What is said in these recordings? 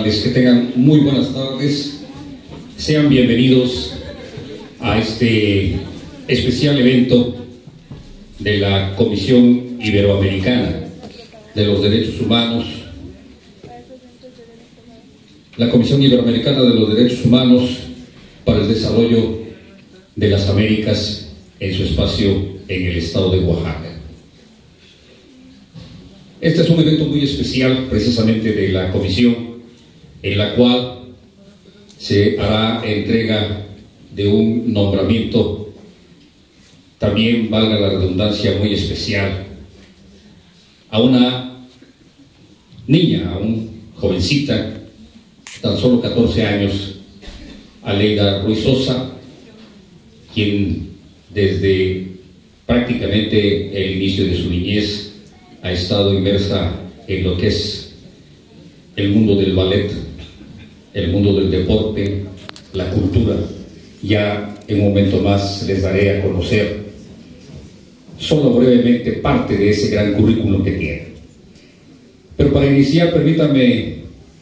saludarles, que tengan muy buenas tardes, sean bienvenidos a este especial evento de la Comisión Iberoamericana de los Derechos Humanos. La Comisión Iberoamericana de los Derechos Humanos para el Desarrollo de las Américas en su espacio en el estado de Oaxaca. Este es un evento muy especial, precisamente de la Comisión, en la cual se hará entrega de un nombramiento, también valga la redundancia, muy especial, a una niña, a una jovencita, tan solo 14 años, Aleida Ruiz Sosa, quien desde prácticamente el inicio de su niñez ha estado inmersa en lo que es el mundo del ballet, el mundo del deporte, la cultura. Ya en un momento más les daré a conocer solo brevemente parte de ese gran currículum que tiene. Pero para iniciar, permítanme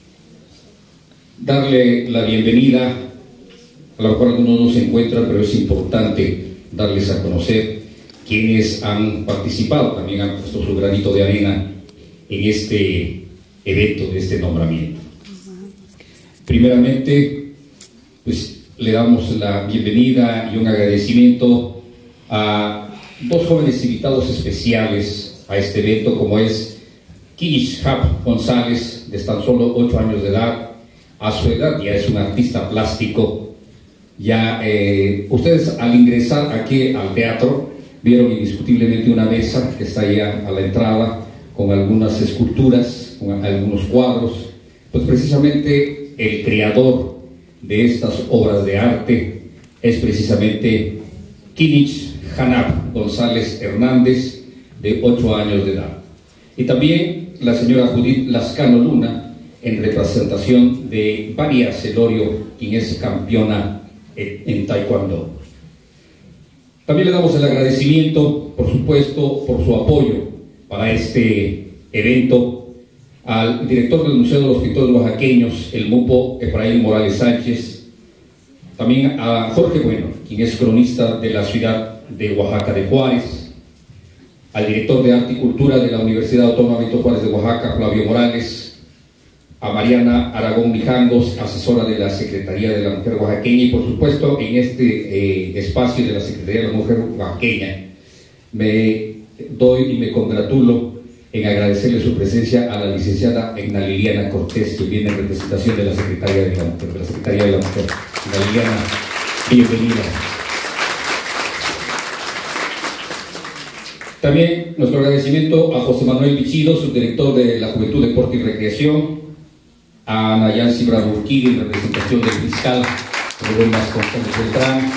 darle la bienvenida. A lo mejor algunos no se encuentran, pero es importante darles a conocer quienes han participado, también han puesto su granito de arena en este evento de este nombramiento. Primeramente, pues le damos la bienvenida y un agradecimiento a dos jóvenes invitados especiales a este evento, como es Kinish Hap González, de tan solo 8 años de edad. A su edad ya es un artista plástico. Ya ustedes al ingresar aquí al teatro vieron indiscutiblemente una mesa que está allá a la entrada con algunas esculturas, con algunos cuadros. Pues precisamente el creador de estas obras de arte es precisamente Kinish Hanap González Hernández, de 8 años de edad. Y también la señora Judith Lascano Luna, en representación de Varia Celorio, quien es campeona en Taekwondo. También le damos el agradecimiento, por supuesto, por su apoyo para este evento al director del Museo de los Pintores Oaxaqueños, el MUPO, Efraín Morales Sánchez, también a Jorge Bueno, quien es cronista de la ciudad de Oaxaca de Juárez, al director de Arte y Cultura de la Universidad Autónoma Benito Juárez de Oaxaca, Flavio Morales, a Mariana Aragón Mijangos, asesora de la Secretaría de la Mujer Oaxaqueña, y por supuesto en este espacio de la Secretaría de la Mujer Oaxaqueña me doy y me congratulo en agradecerle su presencia a la licenciada Egna Liliana Cortés, que viene en representación de la Secretaría de la Mujer, Egna Liliana, bienvenida. También nuestro agradecimiento a José Manuel Pichido, subdirector de la Juventud, Deporte y Recreación, a Nayansi Braburquiri, en representación del fiscal Rubén Vasconcelos Beltrán,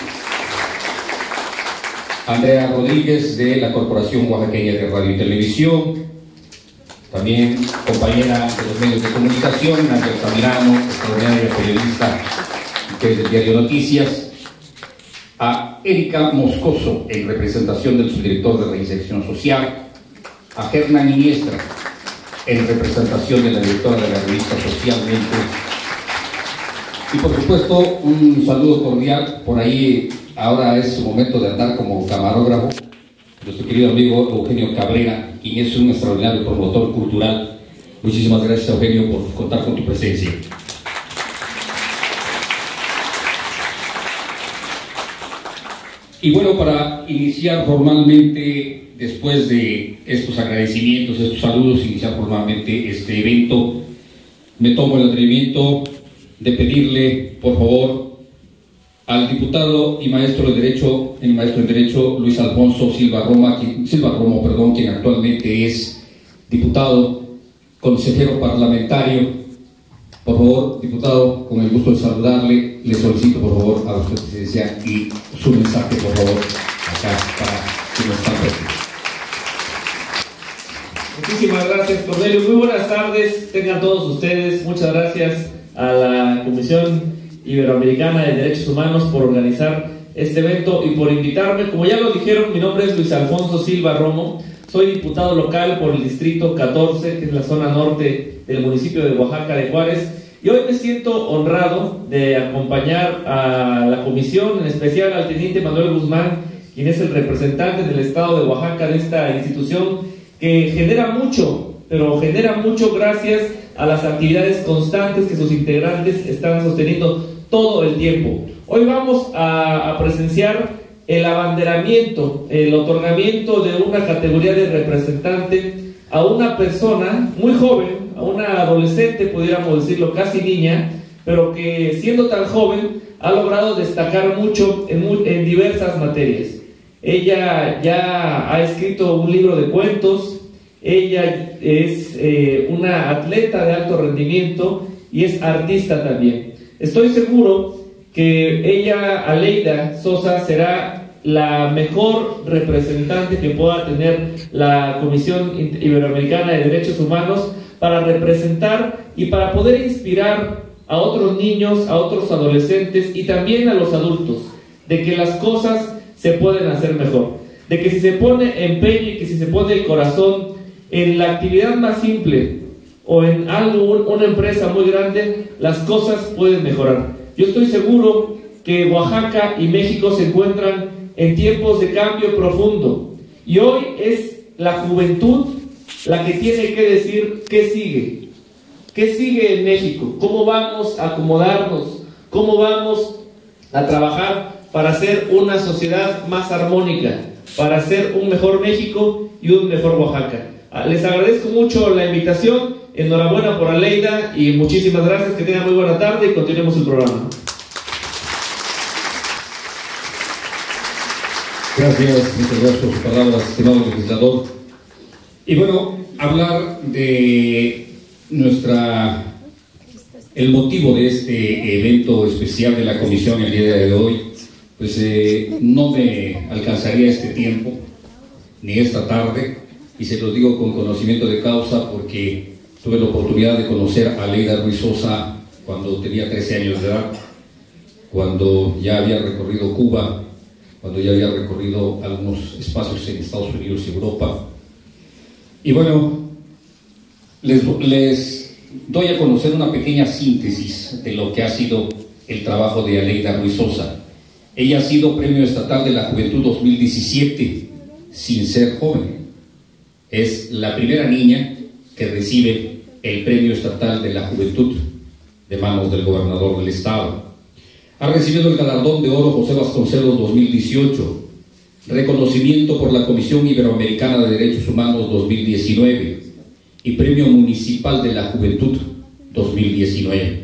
Andrea Rodríguez, de la Corporación Oaxaqueña de Radio y Televisión, también compañera de los medios de comunicación, Nadia Altamirano, extraordinaria periodista que es del diario Noticias, a Erika Moscoso, en representación del subdirector de Reinserción Social, a Hernán Iniestra, en representación de la directora de la revista Socialmente, y por supuesto un saludo cordial. Por ahí ahora es su momento de andar como camarógrafo, nuestro querido amigo Eugenio Cabrera, quien es un extraordinario promotor cultural. Muchísimas gracias, Eugenio, por contar con tu presencia. Y bueno, para iniciar formalmente, después de estos agradecimientos, estos saludos, iniciar formalmente este evento, me tomo el atrevimiento de pedirle, por favor, al diputado y maestro de Derecho, el maestro en Derecho, Luis Alfonso Silva Romo, quien actualmente es diputado, consejero parlamentario. Por favor, diputado, con el gusto de saludarle, le solicito por favor a usted presidencia y su mensaje, por favor, acá para quienes están presentes. Muchísimas gracias, Cornelio. Muy buenas tardes, tengan todos ustedes. Muchas gracias a la Comisión Iberoamericana de Derechos Humanos por organizar este evento y por invitarme. Como ya lo dijeron, mi nombre es Luis Alfonso Silva Romo. Soy diputado local por el distrito 14, que es la zona norte del municipio de Oaxaca de Juárez, Y hoy me siento honrado de acompañar a la comisión, en especial al teniente Manuel Guzmán, quien es el representante del estado de Oaxaca de esta institución, que genera mucho, pero genera mucho gracias a las actividades constantes que sus integrantes están sosteniendo todo el tiempo. Hoy vamos a presenciar el abanderamiento, el otorgamiento de una categoría de representante a una persona muy joven, a una adolescente, pudiéramos decirlo, casi niña, pero que siendo tan joven ha logrado destacar mucho en diversas materias. Ella ya ha escrito un libro de cuentos, ella es una atleta de alto rendimiento y es artista también. Estoy seguro que ella, Aleida Sosa, será la mejor representante que pueda tener la Comisión Iberoamericana de Derechos Humanos para representar y para poder inspirar a otros niños, a otros adolescentes y también a los adultos, de que las cosas se pueden hacer mejor, de que si se pone empeño y que si se pone el corazón en la actividad más simple o en algo, una empresa muy grande, las cosas pueden mejorar. Yo estoy seguro que Oaxaca y México se encuentran en tiempos de cambio profundo y hoy es la juventud la que tiene que decir qué sigue en México, cómo vamos a acomodarnos, cómo vamos a trabajar para hacer una sociedad más armónica, para hacer un mejor México y un mejor Oaxaca. Les agradezco mucho la invitación, enhorabuena por Aleida y muchísimas gracias, que tengan muy buena tarde y continuemos el programa. Gracias, muchas gracias por sus palabras, estimado legislador. Y bueno, hablar de el motivo de este evento especial de la comisión el día de hoy, pues no me alcanzaría este tiempo, ni esta tarde, y se los digo con conocimiento de causa porque tuve la oportunidad de conocer a Aleida Ruiz Sosa cuando tenía 13 años de edad, cuando ya había recorrido Cuba, cuando ya había recorrido algunos espacios en Estados Unidos y Europa. Y bueno, les doy a conocer una pequeña síntesis de lo que ha sido el trabajo de Aleida Ruiz Sosa. Ella ha sido Premio Estatal de la Juventud 2017 sin ser joven. Es la primera niña que recibe el Premio Estatal de la Juventud de manos del gobernador del estado. Ha recibido el Galardón de Oro José Vasconcelos 2018, reconocimiento por la Comisión Iberoamericana de Derechos Humanos 2019 y Premio Municipal de la Juventud 2019.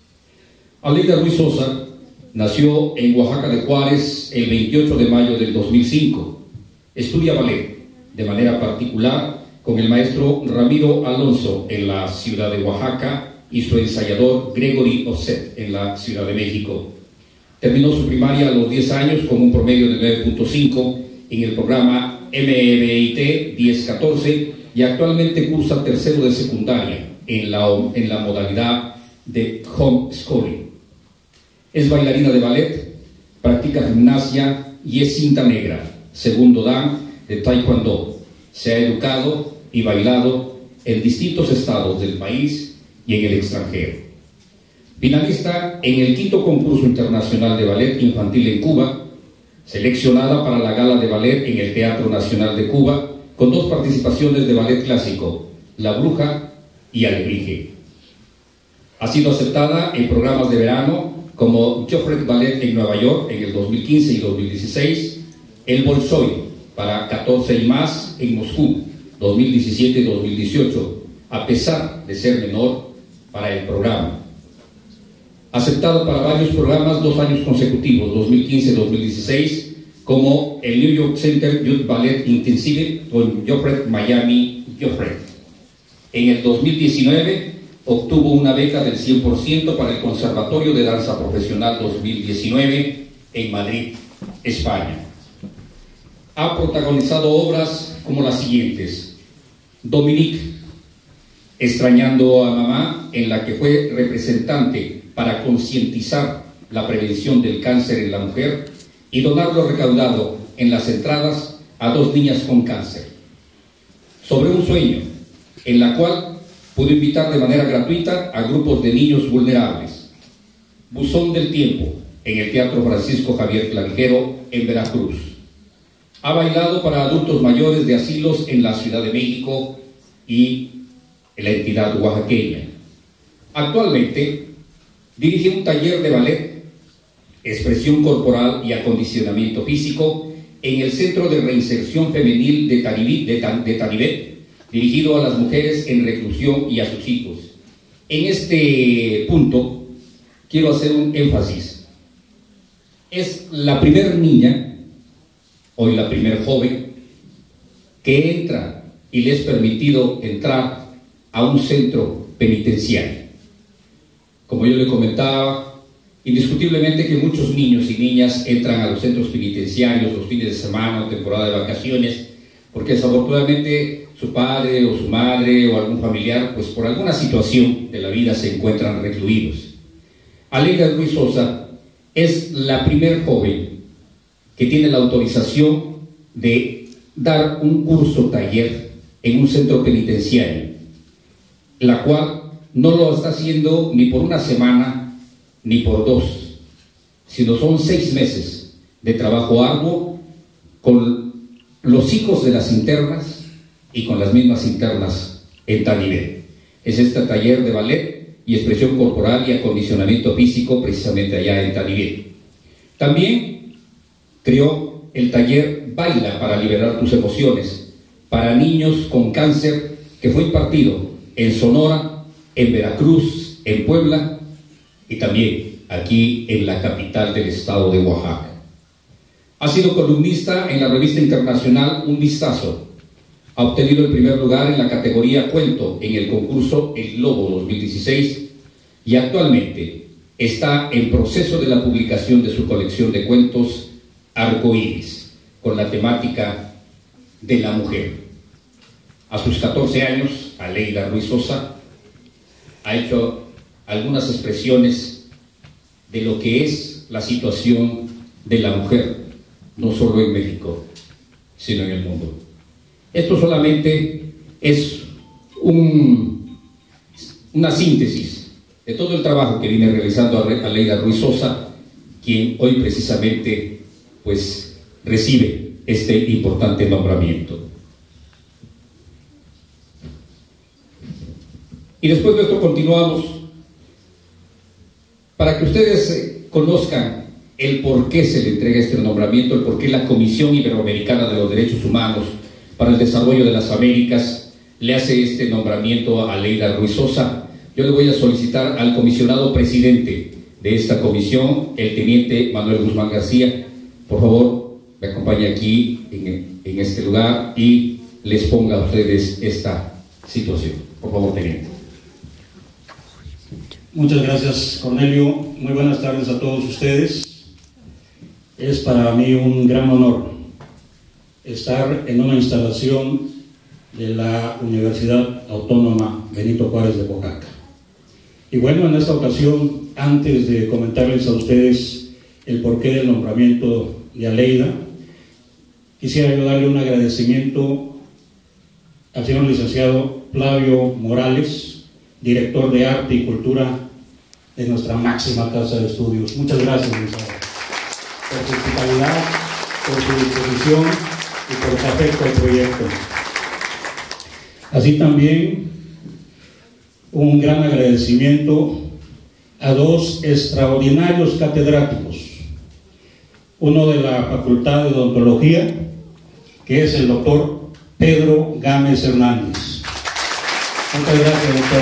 Aleida Ruiz Sosa nació en Oaxaca de Juárez el 28 de mayo del 2005. Estudia ballet de manera particular con el maestro Ramiro Alonso en la ciudad de Oaxaca y su ensayador Gregory Osset en la Ciudad de México. Terminó su primaria a los 10 años con un promedio de 9.5 en el programa MEBIT 1014 y actualmente cursa tercero de secundaria en la modalidad de homeschooling. Es bailarina de ballet, practica gimnasia y es cinta negra, segundo dan de taekwondo. Se ha educado y bailado en distintos estados del país y en el extranjero. Finalista en el 5º concurso internacional de ballet infantil en Cuba, seleccionada para la gala de ballet en el Teatro Nacional de Cuba, con 2 participaciones de ballet clásico, La Bruja y Alebrije. Ha sido aceptada en programas de verano como Joffrey Ballet en Nueva York en el 2015 y 2016, el Bolshoi para 14 y más en Moscú 2017 y 2018, a pesar de ser menor para el programa. Aceptado para varios programas 2 años consecutivos, 2015-2016, como el New York Center Youth Ballet Intensive con Joffrey Miami Joffrey. En el 2019 obtuvo una beca del 100% para el Conservatorio de Danza Profesional 2019 en Madrid, España. Ha protagonizado obras como las siguientes: Dominique, Extrañando a Mamá, en la que fue representante para concientizar la prevención del cáncer en la mujer y donar lo recaudado en las entradas a 2 niñas con cáncer. Sobre un sueño, en la cual pudo invitar de manera gratuita a grupos de niños vulnerables. Buzón del Tiempo, en el Teatro Francisco Javier Clavijero, en Veracruz. Ha bailado para adultos mayores de asilos en la Ciudad de México y en la entidad oaxaqueña. Actualmente dirige un taller de ballet, expresión corporal y acondicionamiento físico en el Centro de Reinserción Femenil de Tanibet, dirigido a las mujeres en reclusión y a sus hijos. En este punto quiero hacer un énfasis. Es la primer niña, hoy la primer joven, que entra y le es permitido entrar a un centro penitenciario. Como yo le comentaba, indiscutiblemente que muchos niños y niñas entran a los centros penitenciarios los fines de semana o temporada de vacaciones, porque desafortunadamente su padre o su madre o algún familiar, pues por alguna situación de la vida se encuentran recluidos. Aleida Ruiz Sosa es la primer joven que tiene la autorización de dar un curso taller en un centro penitenciario, la cual no lo está haciendo ni por una semana ni por dos, sino son 6 meses de trabajo arduo con los hijos de las internas y con las mismas internas en Tanibet. Es este taller de ballet y expresión corporal y acondicionamiento físico precisamente allá en Tanibet. También creó el taller Baila para liberar tus emociones para niños con cáncer, que fue impartido en Sonora, en Veracruz, en Puebla y también aquí en la capital del estado de Oaxaca. Ha sido columnista en la revista internacional Un Vistazo. Ha obtenido el primer lugar en la categoría Cuento en el concurso El Globo 2016 y actualmente está en proceso de la publicación de su colección de cuentos Arcoíris, con la temática de la mujer. A sus 14 años, Aleida Ruiz Sosa ha hecho algunas expresiones de lo que es la situación de la mujer, no solo en México, sino en el mundo. Esto solamente es una síntesis de todo el trabajo que viene realizando Aleida Ruiz Sosa, quien hoy precisamente pues recibe este importante nombramiento. Y después de esto continuamos para que ustedes conozcan el por qué se le entrega este nombramiento, el por qué la Comisión Iberoamericana de los Derechos Humanos para el Desarrollo de las Américas le hace este nombramiento a Aleida Ruiz Sosa. Yo le voy a solicitar al comisionado presidente de esta comisión, el teniente Manuel Guzmán García, por favor, me acompañe aquí en este lugar y les ponga a ustedes esta situación. Por favor, teniente. Muchas gracias, Cornelio. Muy buenas tardes a todos ustedes. Es para mí un gran honor estar en una instalación de la Universidad Autónoma Benito Juárez de Oaxaca. Y bueno, en esta ocasión, antes de comentarles a ustedes el porqué del nombramiento de Aleida, quisiera yo darle un agradecimiento al señor licenciado Flavio Morales, director de Arte y Cultura de nuestra máxima casa de estudios. Muchas gracias, licenciado, por su hospitalidad, por su disposición y por su afecto al proyecto. Así también un gran agradecimiento a 2 extraordinarios catedráticos, uno de la Facultad de Odontología, que es el doctor Pedro Gámez Hernández. Muchas gracias, doctor.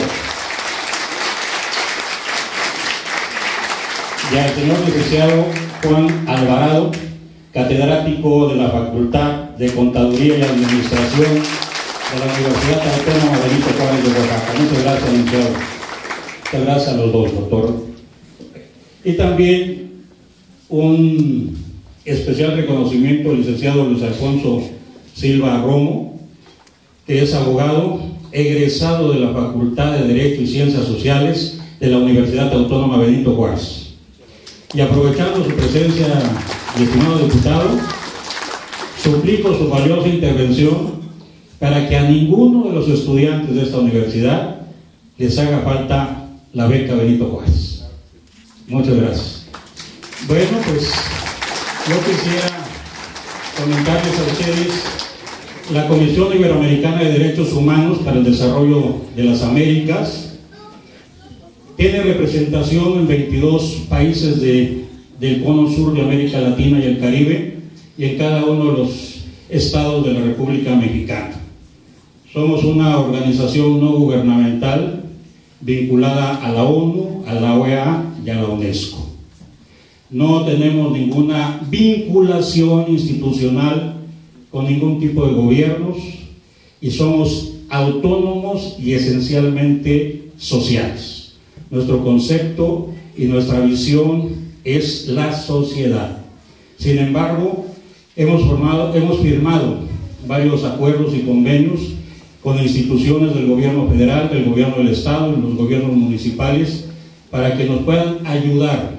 Y al señor licenciado Juan Alvarado, catedrático de la Facultad de Contaduría y Administración de la Universidad Autónoma Benito Juárez de Oaxaca. Muchas gracias, licenciado. Muchas gracias a los dos, doctor. Y también un especial reconocimiento al licenciado Luis Alfonso Silva Romo, que es abogado egresado de la Facultad de Derecho y Ciencias Sociales de la Universidad Autónoma Benito Juárez. Y aprovechando su presencia, estimado diputado, suplico su valiosa intervención para que a ninguno de los estudiantes de esta universidad les haga falta la beca Benito Juárez. Muchas gracias. Bueno, pues yo quisiera comentarles a ustedes, la Comisión Iberoamericana de Derechos Humanos para el Desarrollo de las Américas tiene representación en 22 países del cono sur de América Latina y el Caribe, y en cada uno de los estados de la República Mexicana. Somos una organización no gubernamental vinculada a la ONU, a la OEA y a la UNESCO. No tenemos ninguna vinculación institucional con ningún tipo de gobiernos y somos autónomos y esencialmente sociales. Nuestro concepto y nuestra visión es la sociedad. Sin embargo, hemos firmado varios acuerdos y convenios con instituciones del gobierno federal, del gobierno del estado y los gobiernos municipales para que nos puedan ayudar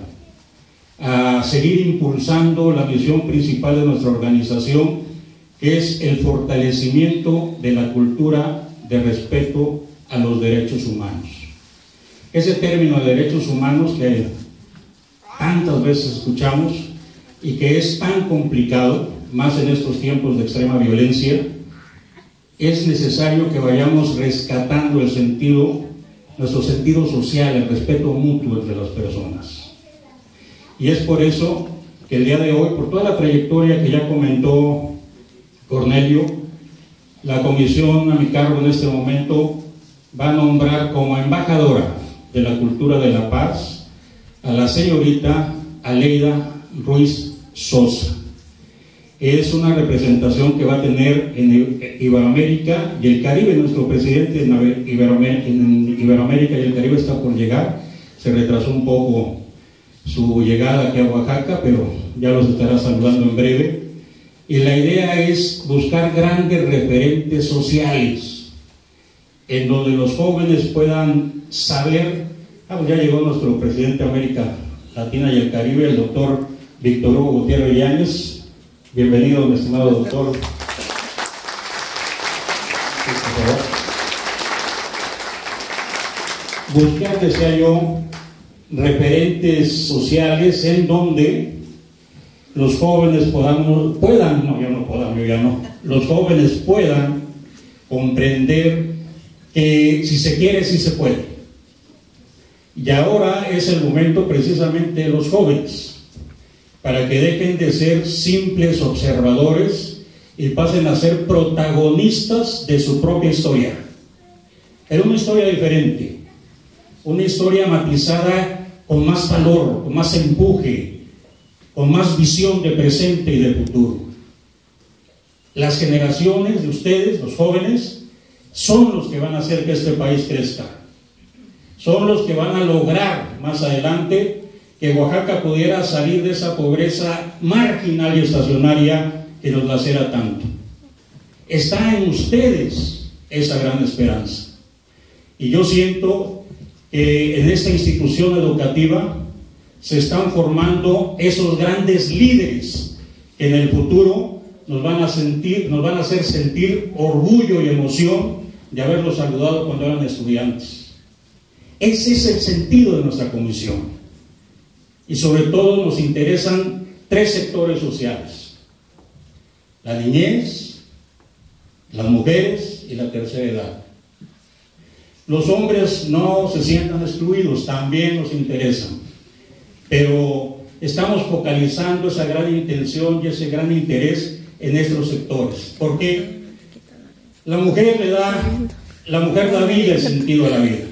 a seguir impulsando la misión principal de nuestra organización, que es el fortalecimiento de la cultura de respeto a los derechos humanos. Ese término de derechos humanos que tantas veces escuchamos y que es tan complicado, más en estos tiempos de extrema violencia, es necesario que vayamos rescatando el sentido, nuestro sentido social, el respeto mutuo entre las personas. Y es por eso que el día de hoy, por toda la trayectoria que ya comentó Cornelio, la comisión a mi cargo en este momento va a nombrar como embajadora de la cultura de la paz a la señorita Aleida Ruiz Sosa. Es una representación que va a tener en Iberoamérica y el Caribe. Nuestro presidente en Iberoamérica y el Caribe está por llegar. Se retrasó un poco su llegada aquí a Oaxaca, pero ya los estará saludando en breve. Y la idea es buscar grandes referentes sociales en donde los jóvenes puedan saber. Pues ya llegó nuestro presidente de América Latina y el Caribe, el doctor Víctor Hugo Gutiérrez Yáñez. Bienvenido, mi estimado doctor. Buscar, decía yo, referentes sociales en donde los jóvenes los jóvenes puedan comprender que si se quiere, sí se puede. Y ahora es el momento precisamente de los jóvenes, para que dejen de ser simples observadores y pasen a ser protagonistas de su propia historia. Era una historia diferente, una historia matizada con más valor, con más empuje, con más visión de presente y de futuro. Las generaciones de ustedes, los jóvenes, son los que van a hacer que este país crezca. Son los que van a lograr más adelante que Oaxaca pudiera salir de esa pobreza marginal y estacionaria que nos lacera tanto. Está en ustedes esa gran esperanza. Y yo siento que en esta institución educativa se están formando esos grandes líderes que en el futuro nos van a hacer sentir orgullo y emoción de haberlos saludado cuando eran estudiantes. Ese es el sentido de nuestra comisión. Y sobre todo nos interesan 3 sectores sociales: la niñez, las mujeres y la tercera edad. Los hombres no se sientan excluidos, también nos interesan, pero estamos focalizando esa gran intención y ese gran interés en estos sectores, porque la mujer da vida, el sentido a la vida.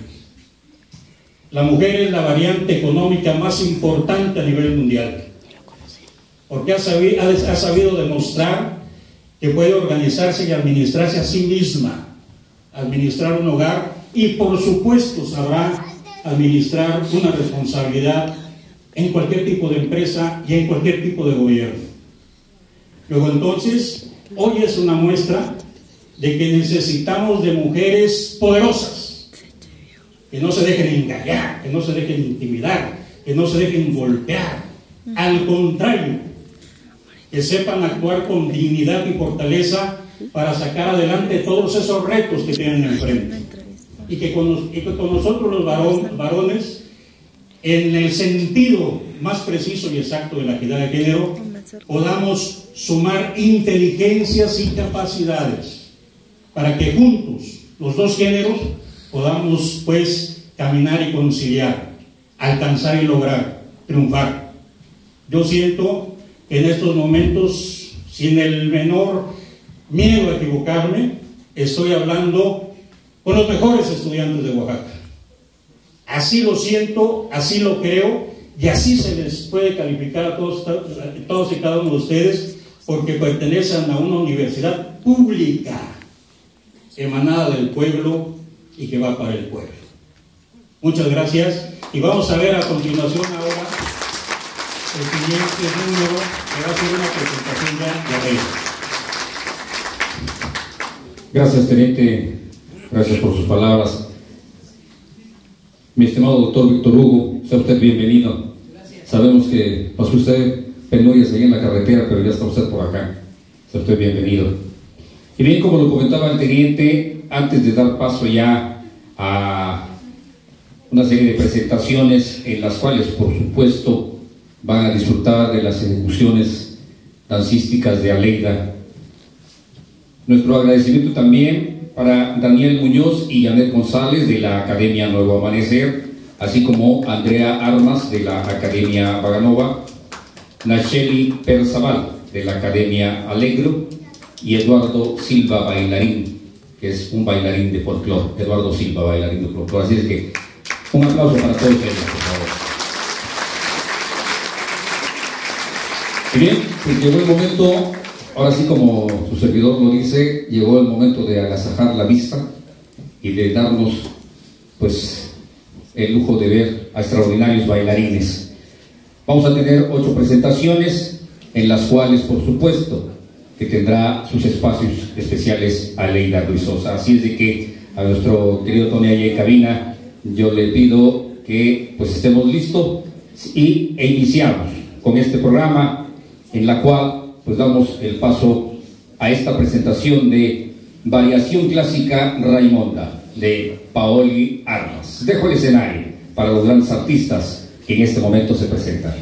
La mujer es la variante económica más importante a nivel mundial, porque ha sabido demostrar que puede organizarse y administrarse a sí misma, administrar un hogar y por supuesto sabrá administrar una responsabilidad en cualquier tipo de empresa y en cualquier tipo de gobierno. Luego entonces, hoy es una muestra de que necesitamos de mujeres poderosas, que no se dejen engañar, que no se dejen intimidar, que no se dejen golpear. Al contrario, que sepan actuar con dignidad y fortaleza para sacar adelante todos esos retos que tienen enfrente. y que con nosotros los varones, en el sentido más preciso y exacto de la equidad de género, podamos sumar inteligencias y capacidades para que juntos, los dos géneros, podamos pues caminar y conciliar, alcanzar y lograr, triunfar. Yo siento que en estos momentos, sin el menor miedo a equivocarme, estoy hablando con los mejores estudiantes de Oaxaca. Así lo siento, así lo creo, y así se les puede calificar a todos y cada uno de ustedes, porque pertenecen a una universidad pública, emanada del pueblo y que va para el pueblo. Muchas gracias, y vamos a ver a continuación ahora el siguiente número, que va a ser una presentación ya de ley. Gracias, teniente. Gracias por sus palabras. Mi estimado doctor Víctor Hugo, sea usted bienvenido. Gracias. Sabemos que pasó usted penurias ahí en la carretera, pero ya está usted por acá. Sea usted bienvenido. Y bien, como lo comentaba el teniente, antes de dar paso ya a una serie de presentaciones en las cuales, por supuesto, van a disfrutar de las ejecuciones dancísticas de Aleida. Nuestro agradecimiento también para Daniel Muñoz y Janet González de la Academia Nuevo Amanecer, así como Andrea Armas de la Academia Vaganova, Nacheli Perzabal de la Academia Alegro y Eduardo Silva Bailarín, que es un bailarín de folclore. Eduardo Silva, bailarín de folclore. Así es que un aplauso para todos ellos, por favor. Y bien, pues llegó el momento. Ahora sí, como su servidor lo dice, llegó el momento de agasajar la vista y de darnos pues el lujo de ver a extraordinarios bailarines. Vamos a tener 8 presentaciones en las cuales, por supuesto, que tendrá sus espacios especiales Aleida Ruiz Sosa. Así es de que a nuestro querido Tony allá en cabina, yo le pido que pues estemos listos e iniciamos con este programa en la cual pues damos el paso a esta presentación de Variación Clásica Raimonda de Paoli Armas. Dejo el escenario para los grandes artistas que en este momento se presentan.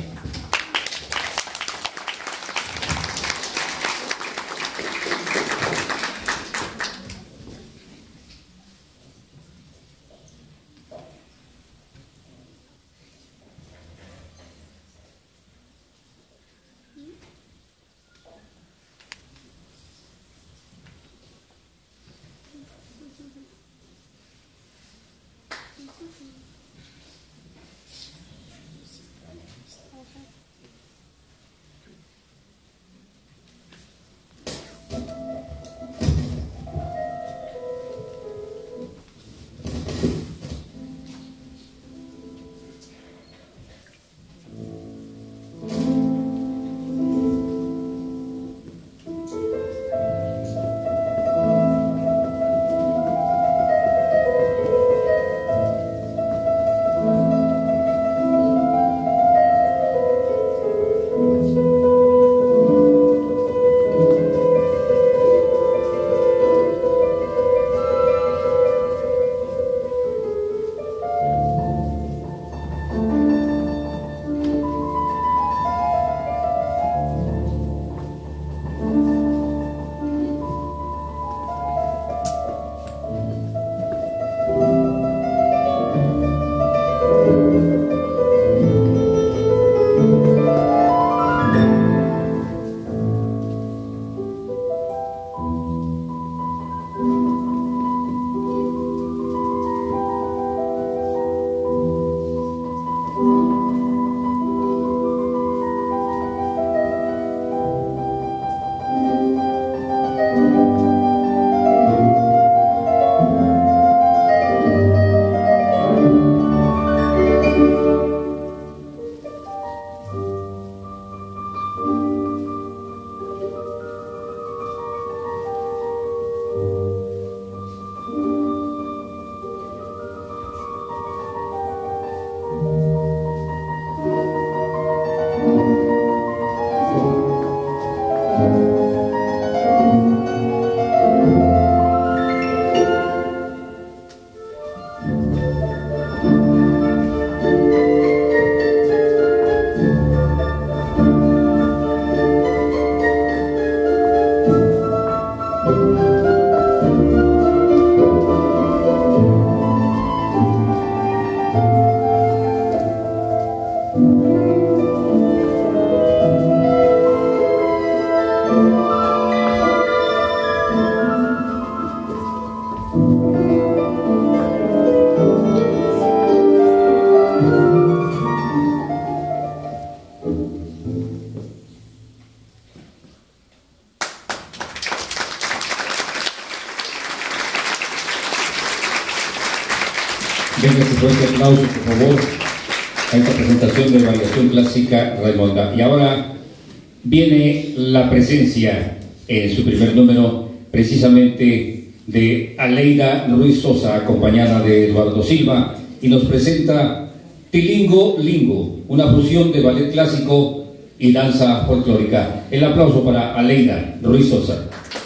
presentación de variación clásica Raimonda. Y ahora viene la presencia en su primer número precisamente de Aleida Ruiz Sosa, acompañada de Eduardo Silva, y nos presenta Tilingo Lingo, una fusión de ballet clásico y danza folclórica. El aplauso para Aleida Ruiz Sosa.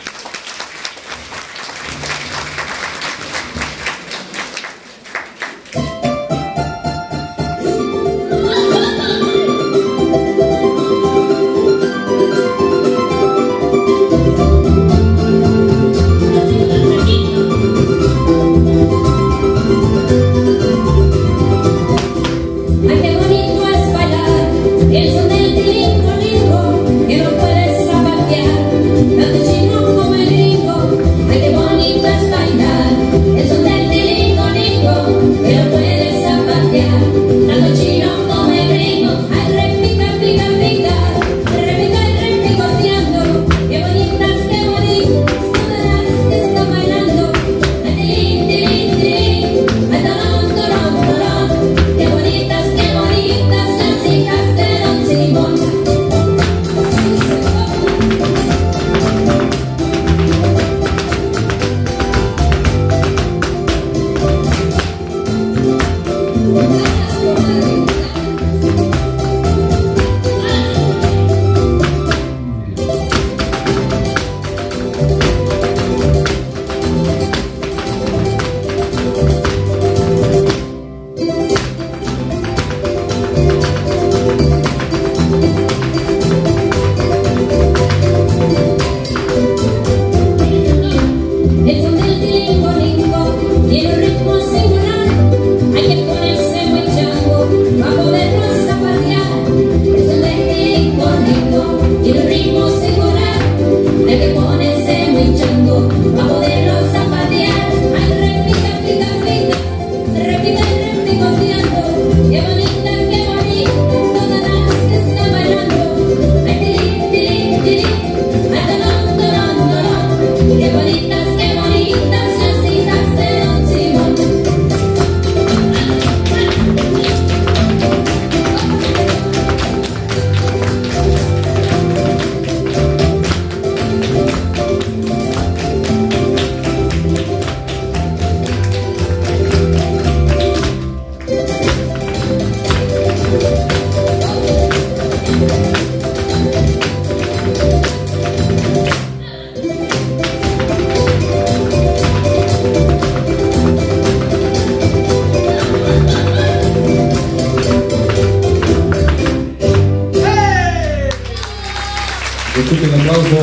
Un aplauso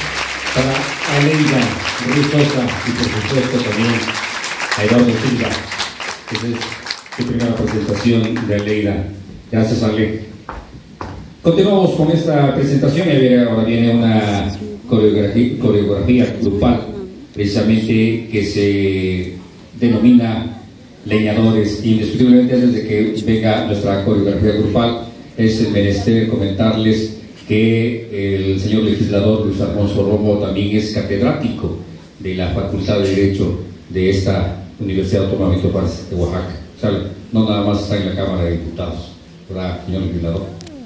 para Aleida Ruiz Sosa y por supuesto también a Eduardo Silva. Esa es su primera presentación de Aleida. Gracias, Ale. Continuamos con esta presentación y ahora viene una coreografía grupal, precisamente que se denomina Leñadores. Indiscutiblemente, antes de que venga nuestra coreografía grupal, es menester comentarles que el señor legislador Luis Alfonso Romo también es catedrático de la Facultad de Derecho de esta Universidad Autónoma de Oaxaca. O sea, no nada más está en la Cámara de Diputados, ¿verdad, señor legislador?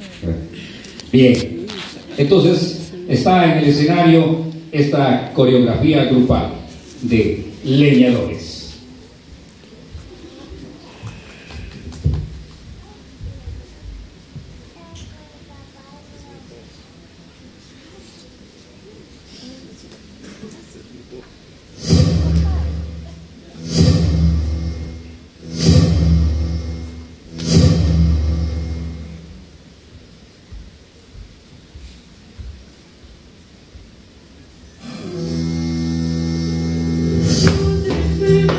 Bien, entonces está en el escenario esta coreografía grupal de Leñadores. Thank you.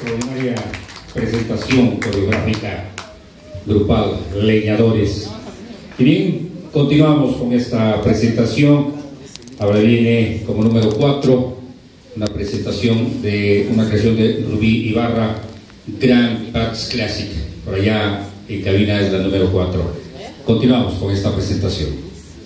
extraordinaria presentación coreográfica grupal Leñadores. Y bien, continuamos con esta presentación. Ahora viene como número 4 una presentación de una canción de Rubí Ibarra, Grand Pax Classic. Por allá en cabina es la número 4. Continuamos con esta presentación.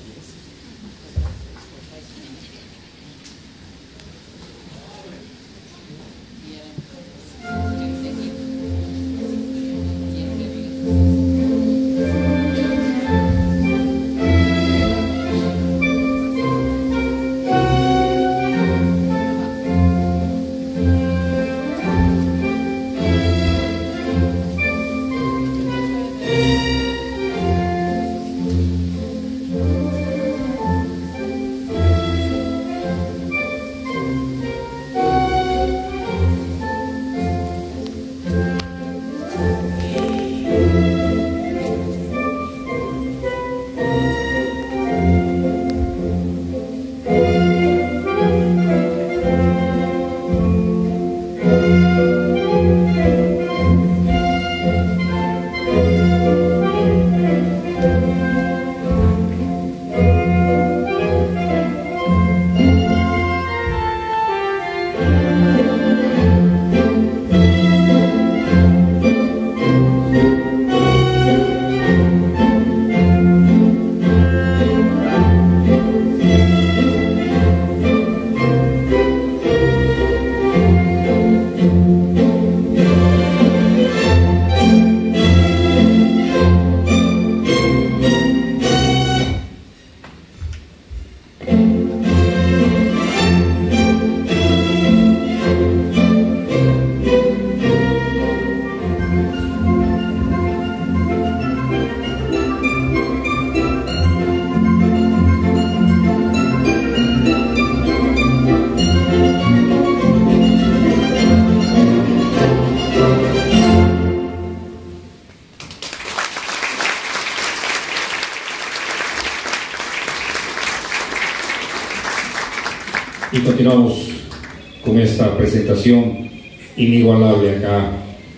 Y continuamos con esta presentación inigualable acá.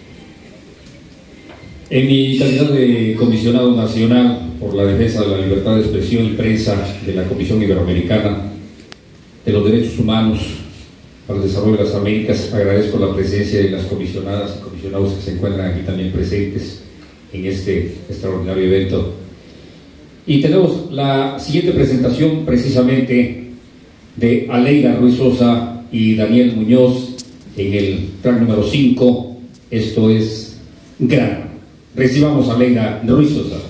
En mi calidad de comisionado nacional por la defensa de la libertad de expresión y prensa de la Comisión Iberoamericana de los Derechos Humanos para el Desarrollo de las Américas, agradezco la presencia de las comisionadas y comisionados que se encuentran aquí también presentes en este extraordinario evento. Y tenemos la siguiente presentación precisamente de Aleida Ruiz Sosa y Daniel Muñoz en el track número 5. Esto es Grano. Recibamos a Aleida Ruiz Sosa.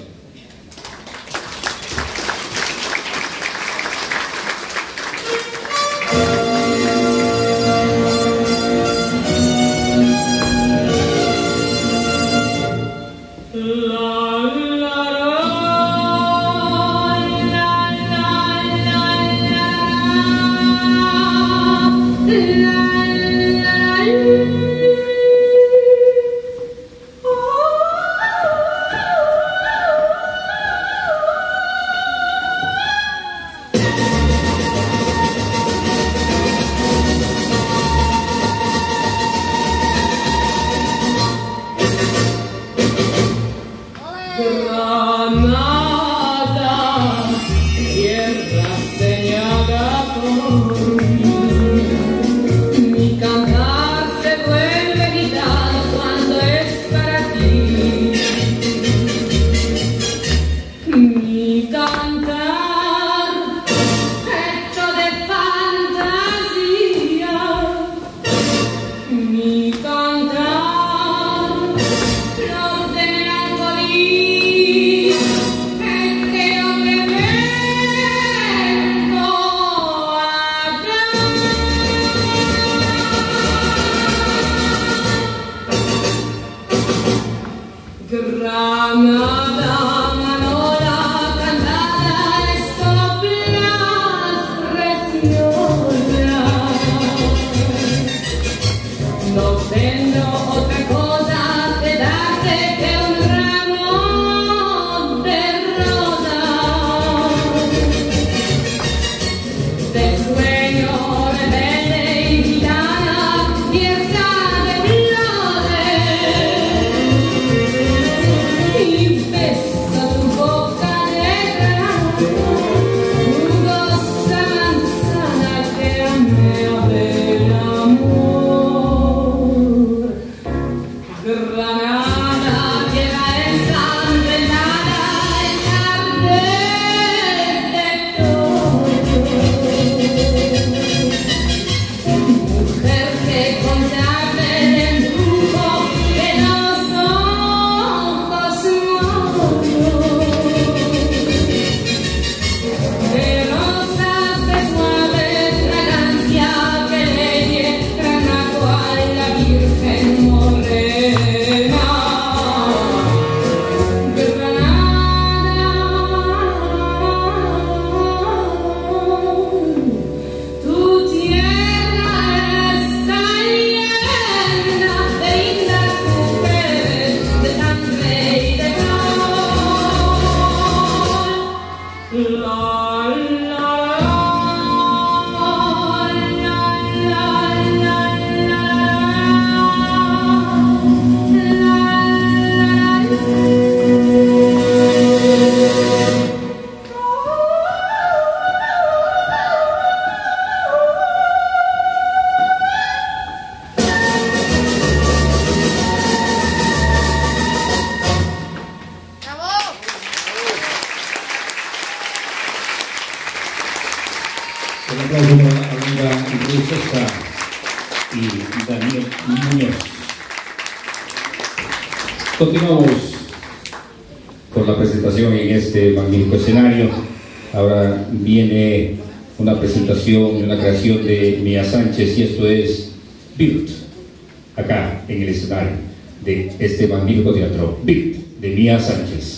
Continuamos con la presentación en este magnífico escenario. Ahora viene una presentación, una creación de Mía Sánchez, y esto es Birt, acá en el escenario de este magnífico teatro. Birt, de Mía Sánchez.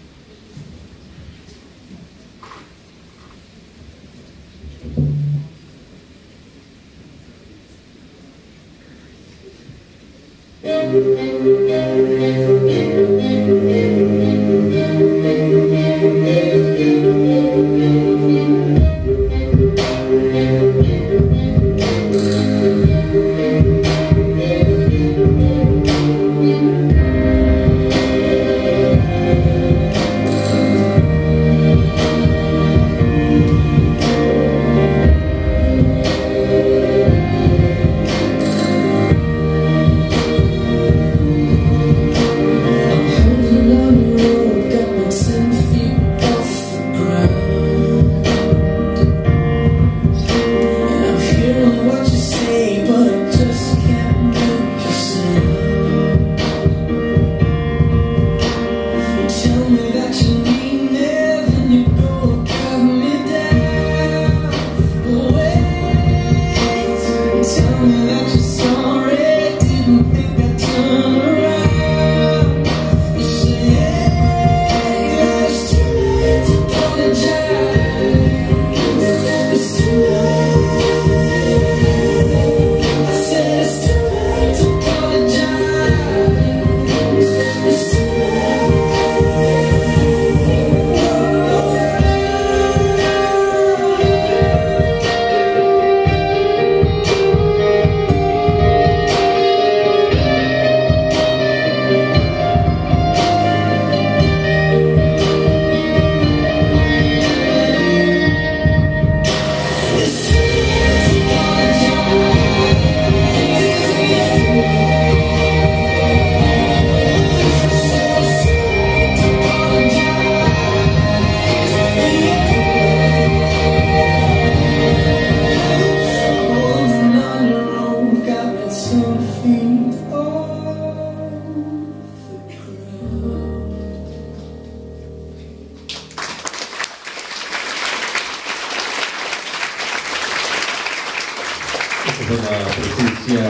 La presencia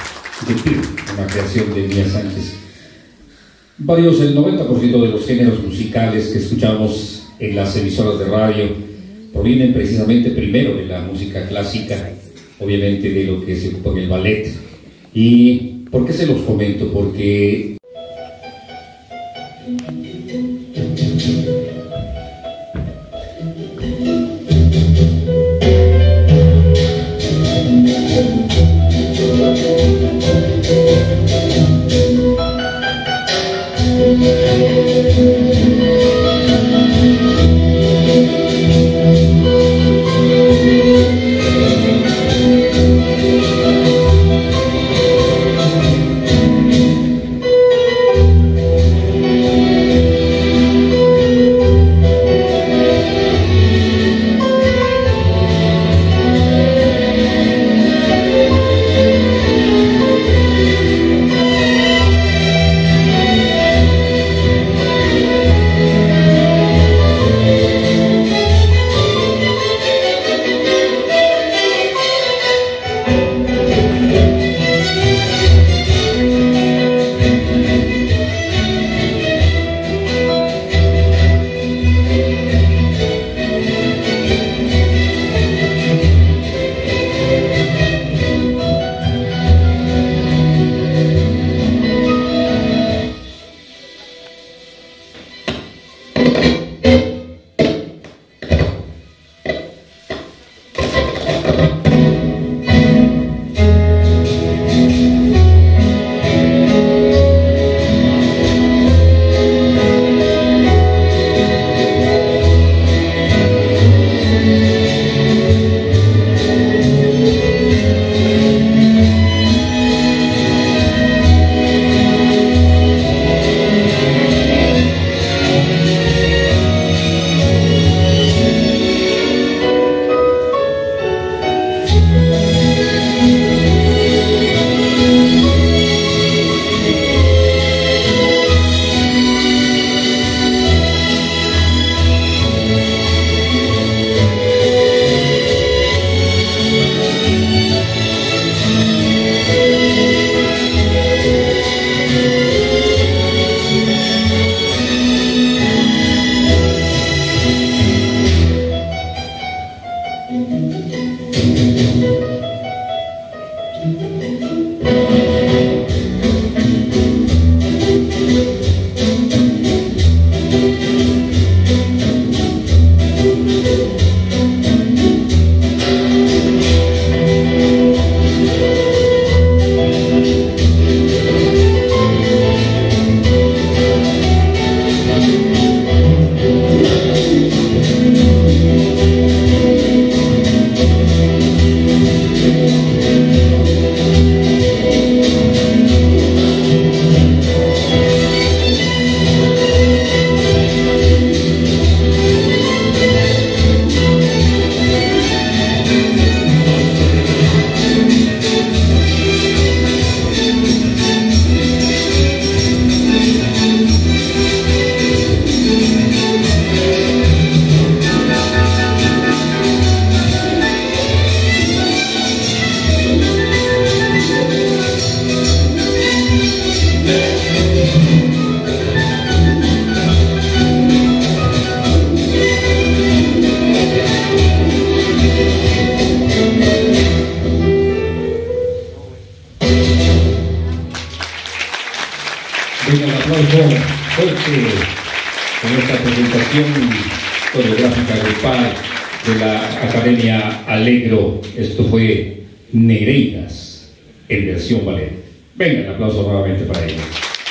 de Birt, una creación de Mía Sánchez. El 90% de los géneros musicales que escuchamos en las emisoras de radio provienen precisamente primero de la música clásica, obviamente de lo que se ocupa en el ballet. ¿Y por qué se los comento? Porque Venga, un aplauso fuerte con esta presentación coreográfica grupal de la Academia Alegro. Esto fue Nereidas en versión ballet. Venga, el aplauso nuevamente para ellos.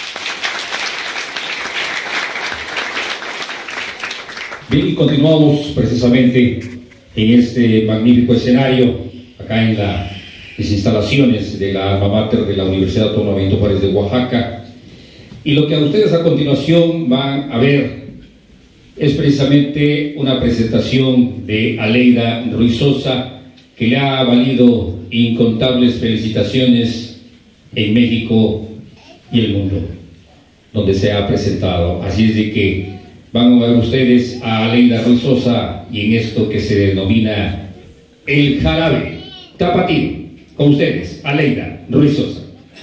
Bien, y continuamos precisamente en este magnífico escenario, acá en las instalaciones de la alma mater de la Universidad Autónoma Benito Juárez de Oaxaca. Y lo que a ustedes a continuación van a ver es precisamente una presentación de Aleida Ruiz Sosa, que le ha valido incontables felicitaciones en México y el mundo, donde se ha presentado. Así es de que van a ver ustedes a Aleida Ruiz Sosa y en esto que se denomina el jarabe tapatío. Con ustedes, Aleida Ruiz Sosa.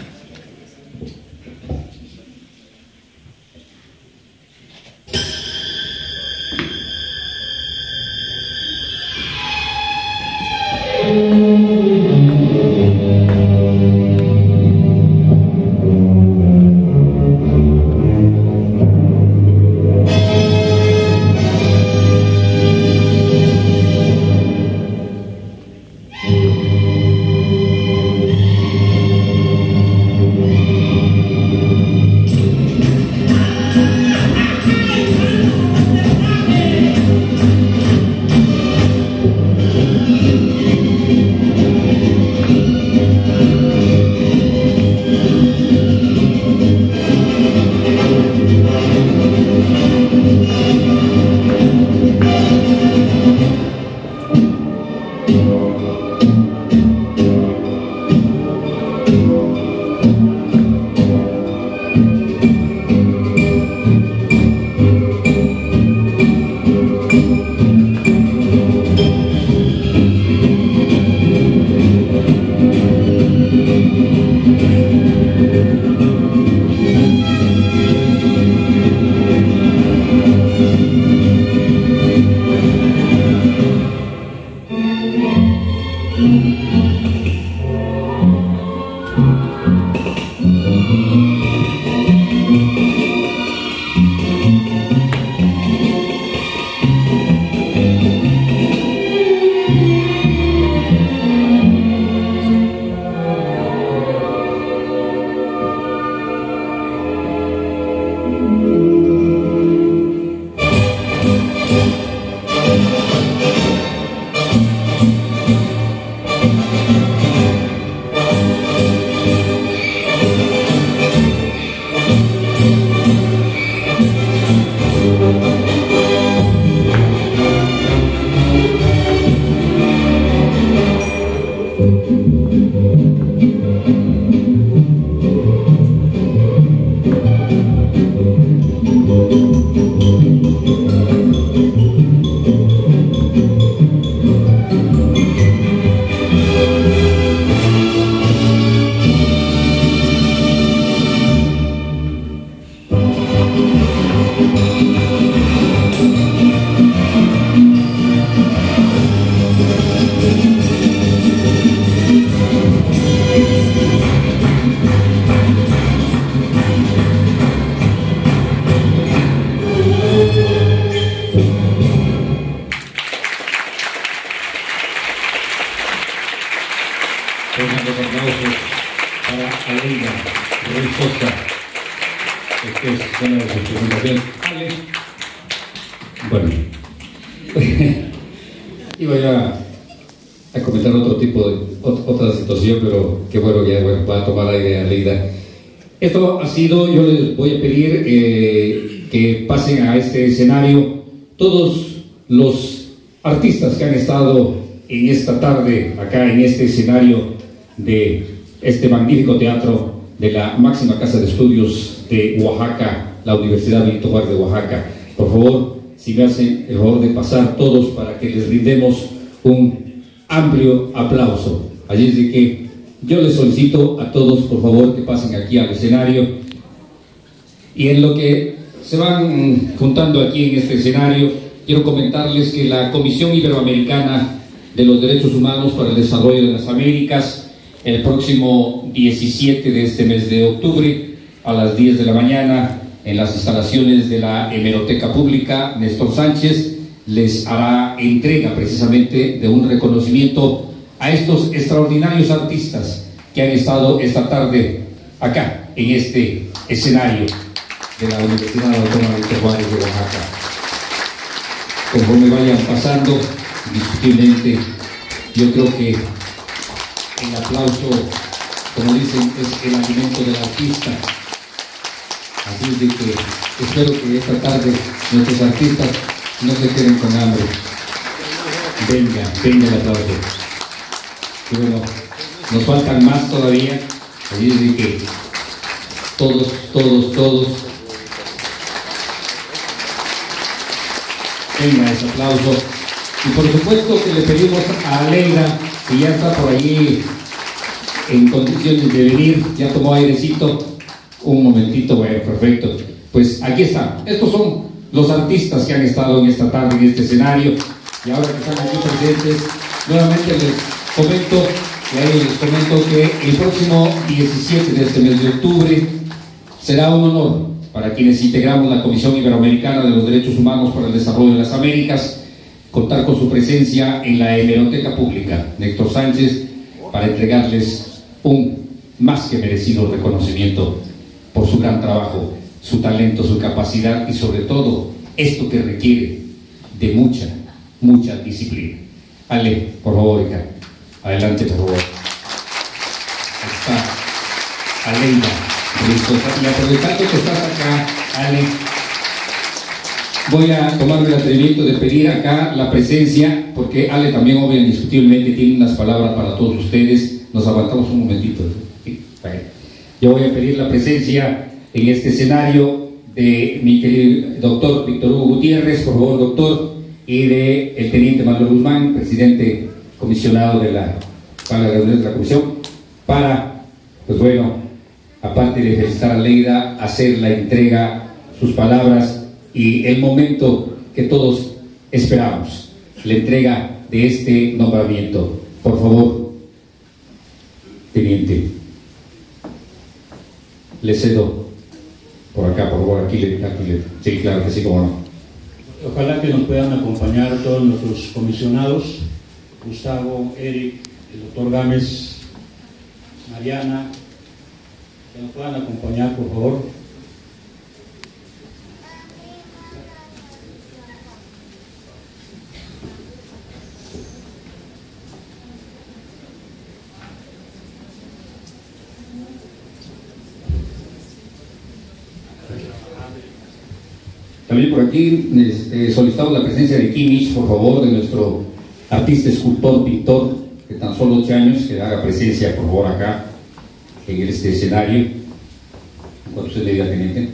Bueno, iba ya a comentar otra situación, pero qué bueno que va a tomar aire Aleida. Esto ha sido, yo les voy a pedir que pasen a este escenario todos los artistas que han estado en esta tarde, acá en este escenario de este magnífico teatro de la máxima casa de estudios de Oaxaca, la Universidad Benito Juárez de Oaxaca. Por favor, si me hacen el favor de pasar todos para que les brindemos un amplio aplauso. Así es de que yo les solicito a todos, por favor, que pasen aquí al escenario. Y en lo que se van juntando aquí en este escenario, quiero comentarles que la Comisión Iberoamericana de los Derechos Humanos para el Desarrollo de las Américas, el próximo 17 de este mes de octubre, a las 10 de la mañana en las instalaciones de la Hemeroteca Pública. Néstor Sánchez les hará entrega precisamente de un reconocimiento a estos extraordinarios artistas que han estado esta tarde acá, en este escenario de la Universidad Autónoma de Juárez de Oaxaca. Conforme vayan pasando, indiscutiblemente, yo creo que el aplauso, como dicen, es el alimento del artista. Así es de que espero que esta tarde nuestros artistas no se queden con hambre. Venga el aplauso. Y bueno, nos faltan más todavía, así es de que todos venga ese aplauso. Y por supuesto que le pedimos a Aleida, que ya está por allí en condiciones de venir, ya tomó airecito, un momentito, bueno, perfecto. Pues aquí está, estos son los artistas que han estado en esta tarde en este escenario, y ahora que están aquí presentes, nuevamente les comento que el próximo 17 de este mes de octubre será un honor para quienes integramos la Comisión Iberoamericana de los Derechos Humanos para el Desarrollo de las Américas contar con su presencia en la Hemeroteca Pública, Néstor Sánchez, para entregarles un más que merecido reconocimiento por su gran trabajo, su talento, su capacidad y sobre todo esto que requiere de mucha disciplina. Ale, por favor, hija. Adelante, por favor. Ahí está Aleida Ruiz Sosa. Y aprovechando que estás acá, Ale, voy a tomarme el atrevimiento de pedir acá la presencia, porque Ale también, obviamente, indiscutiblemente, tiene unas palabras para todos ustedes. Nos aguantamos un momentito. ¿Sí? Yo voy a pedir la presencia en este escenario de mi querido doctor Víctor Hugo Gutiérrez, por favor, doctor, y de el teniente Manuel Guzmán, presidente comisionado de la comisión, para, pues bueno, aparte de felicitar a Aleida, hacer la entrega, sus palabras y el momento que todos esperamos, la entrega de este nombramiento. Por favor, teniente, le cedo por acá, por favor, aquí sí, claro que sí, cómo no. Ojalá que nos puedan acompañar todos nuestros comisionados, Gustavo, Eric, el doctor Gámez, Mariana, que nos puedan acompañar, por favor. También por aquí solicitamos la presencia de Kimich, por favor, de nuestro artista, escultor, pintor, de tan solo 8 años, que haga presencia, por favor, acá, en este escenario. Cuando usted le diga, teniente.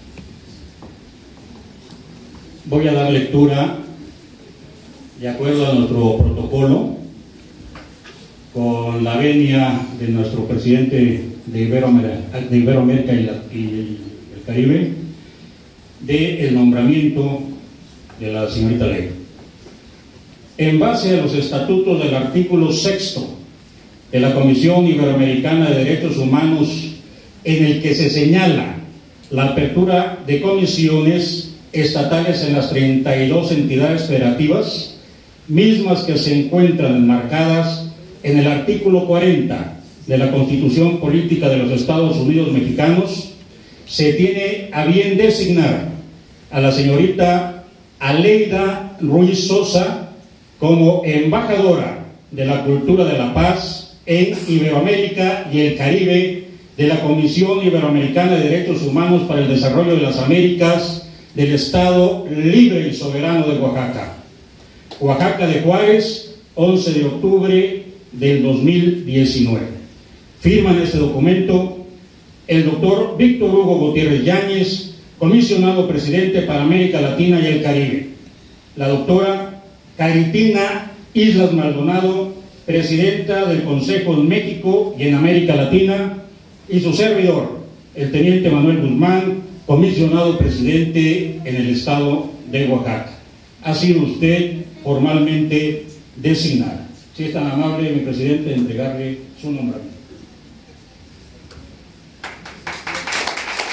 Voy a dar lectura, de acuerdo a nuestro protocolo, con la venia de nuestro presidente de Iberoamérica y el Caribe, del nombramiento de la señorita Aleida. En base a los estatutos del artículo 6 de la Comisión Iberoamericana de Derechos Humanos, en el que se señala la apertura de comisiones estatales en las 32 entidades federativas, mismas que se encuentran enmarcadas en el artículo 40 de la Constitución Política de los Estados Unidos Mexicanos, se tiene a bien designar a la señorita Aleida Ruiz Sosa como embajadora de la cultura de la paz en Iberoamérica y el Caribe de la Comisión Iberoamericana de Derechos Humanos para el Desarrollo de las Américas del Estado Libre y Soberano de Oaxaca. Oaxaca de Juárez, 11 de octubre del 2019. Firman este documento el doctor Víctor Hugo Gutiérrez Yáñez, comisionado presidente para América Latina y el Caribe, la doctora Caritina Islas Maldonado, presidenta del Consejo en México y en América Latina, y su servidor, el teniente Manuel Guzmán, comisionado presidente en el estado de Oaxaca. Ha sido usted formalmente designado. Si es tan amable, mi presidente, de entregarle su nombramiento.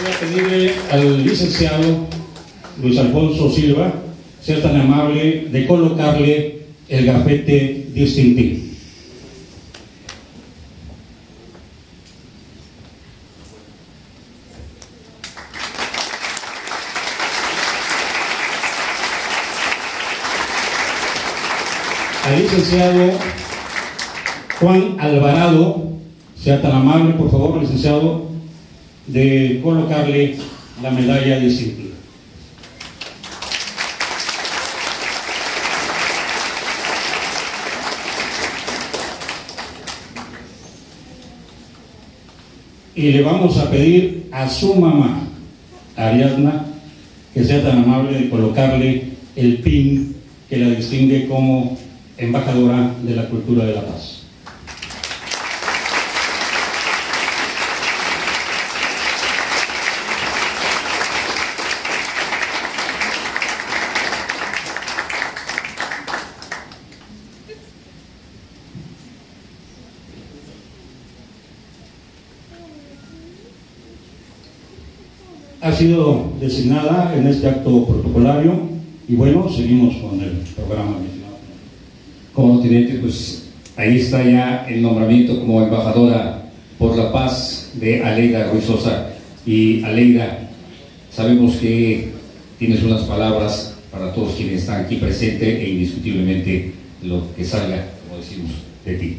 Voy a pedirle al licenciado Luis Alfonso Silva ser tan amable de colocarle el gafete distintivo. Al licenciado Juan Alvarado, sea tan amable, por favor, licenciado, de colocarle la medalla distintiva. Y le vamos a pedir a su mamá, Ariadna, que sea tan amable de colocarle el pin que la distingue como embajadora de la cultura de la paz. Ha sido designada en este acto protocolario y bueno, seguimos con el programa. Como teniente, pues ahí está ya el nombramiento como embajadora por la paz de Aleida Ruiz Sosa. Y Aleida, sabemos que tienes unas palabras para todos quienes están aquí presentes e indiscutiblemente lo que salga, como decimos, de ti.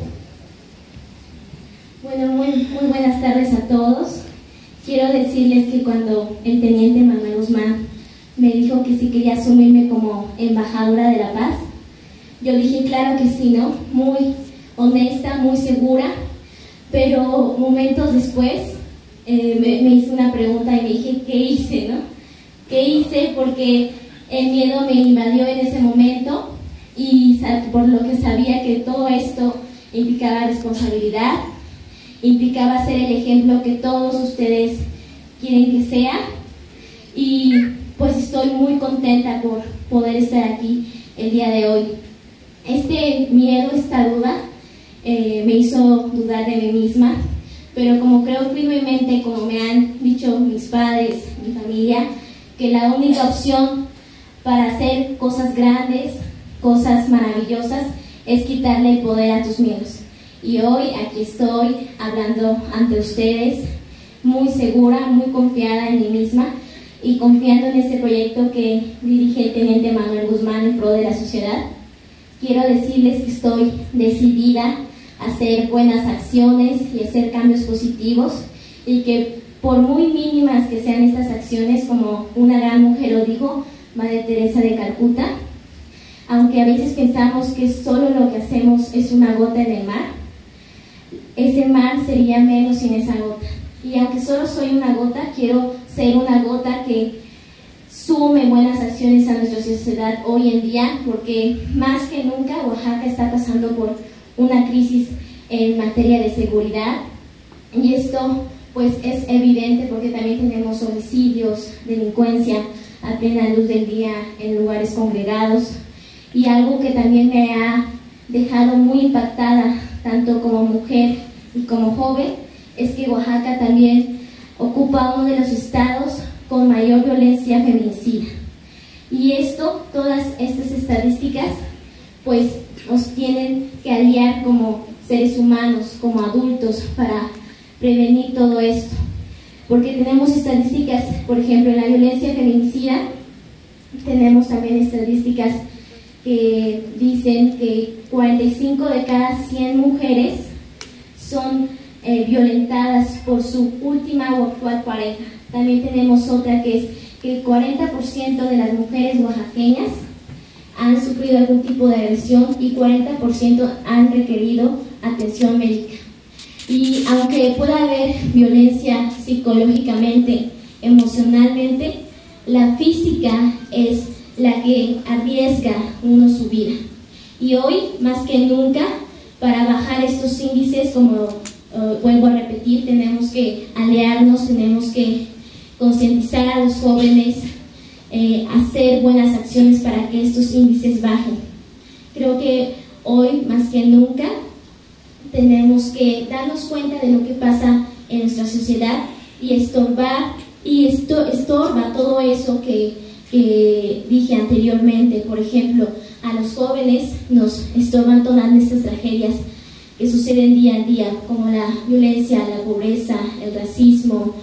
Bueno, muy buenas tardes a todos. Quiero decirles que cuando el teniente Manuel Guzmán me dijo que si quería asumirme como embajadora de la paz, yo dije claro que sí, ¿no? Muy honesta, muy segura, pero momentos después me hizo una pregunta y me dije, ¿qué hice, no? ¿Qué hice? Porque el miedo me invadió en ese momento y por lo que sabía que todo esto implicaba responsabilidad, implicaba ser el ejemplo que todos ustedes quieren que sea, y pues estoy muy contenta por poder estar aquí el día de hoy. Este miedo, esta duda, me hizo dudar de mí misma, pero como creo firmemente, como me han dicho mis padres, mi familia, que la única opción para hacer cosas grandes, cosas maravillosas, es quitarle el poder a tus miedos. Y hoy aquí estoy hablando ante ustedes, muy segura, muy confiada en mí misma y confiando en este proyecto que dirige el teniente Manuel Guzmán en pro de la sociedad. Quiero decirles que estoy decidida a hacer buenas acciones y hacer cambios positivos, y que por muy mínimas que sean estas acciones, como una gran mujer lo dijo, Madre Teresa de Calcuta, aunque a veces pensamos que solo lo que hacemos es una gota en el mar, ese mar sería menos sin esa gota. Y aunque solo soy una gota, quiero ser una gota que sume buenas acciones a nuestra sociedad hoy en día, porque más que nunca Oaxaca está pasando por una crisis en materia de seguridad, y esto pues es evidente porque también tenemos homicidios, delincuencia a plena luz del día en lugares congregados. Y algo que también me ha dejado muy impactada, tanto como mujer y como joven, es que Oaxaca también ocupa uno de los estados con mayor violencia feminicida. Y esto, todas estas estadísticas, pues nos tienen que aliar como seres humanos, como adultos, para prevenir todo esto. Porque tenemos estadísticas, por ejemplo, en la violencia feminicida, tenemos también estadísticas que dicen que 45 de cada 100 mujeres son violentadas por su última o actual pareja. También tenemos otra que es que el 40% de las mujeres oaxaqueñas han sufrido algún tipo de agresión y 40% han requerido atención médica. Y aunque pueda haber violencia psicológicamente, emocionalmente, la física es la que arriesga uno su vida. Y hoy, más que nunca, para bajar estos índices, como vuelvo a repetir, tenemos que aliarnos, tenemos que concientizar a los jóvenes, hacer buenas acciones para que estos índices bajen. Creo que hoy, más que nunca, tenemos que darnos cuenta de lo que pasa en nuestra sociedad y estorba todo eso que dije anteriormente. Por ejemplo, a los jóvenes nos estorban todas estas tragedias que suceden día a día, como la violencia, la pobreza, el racismo,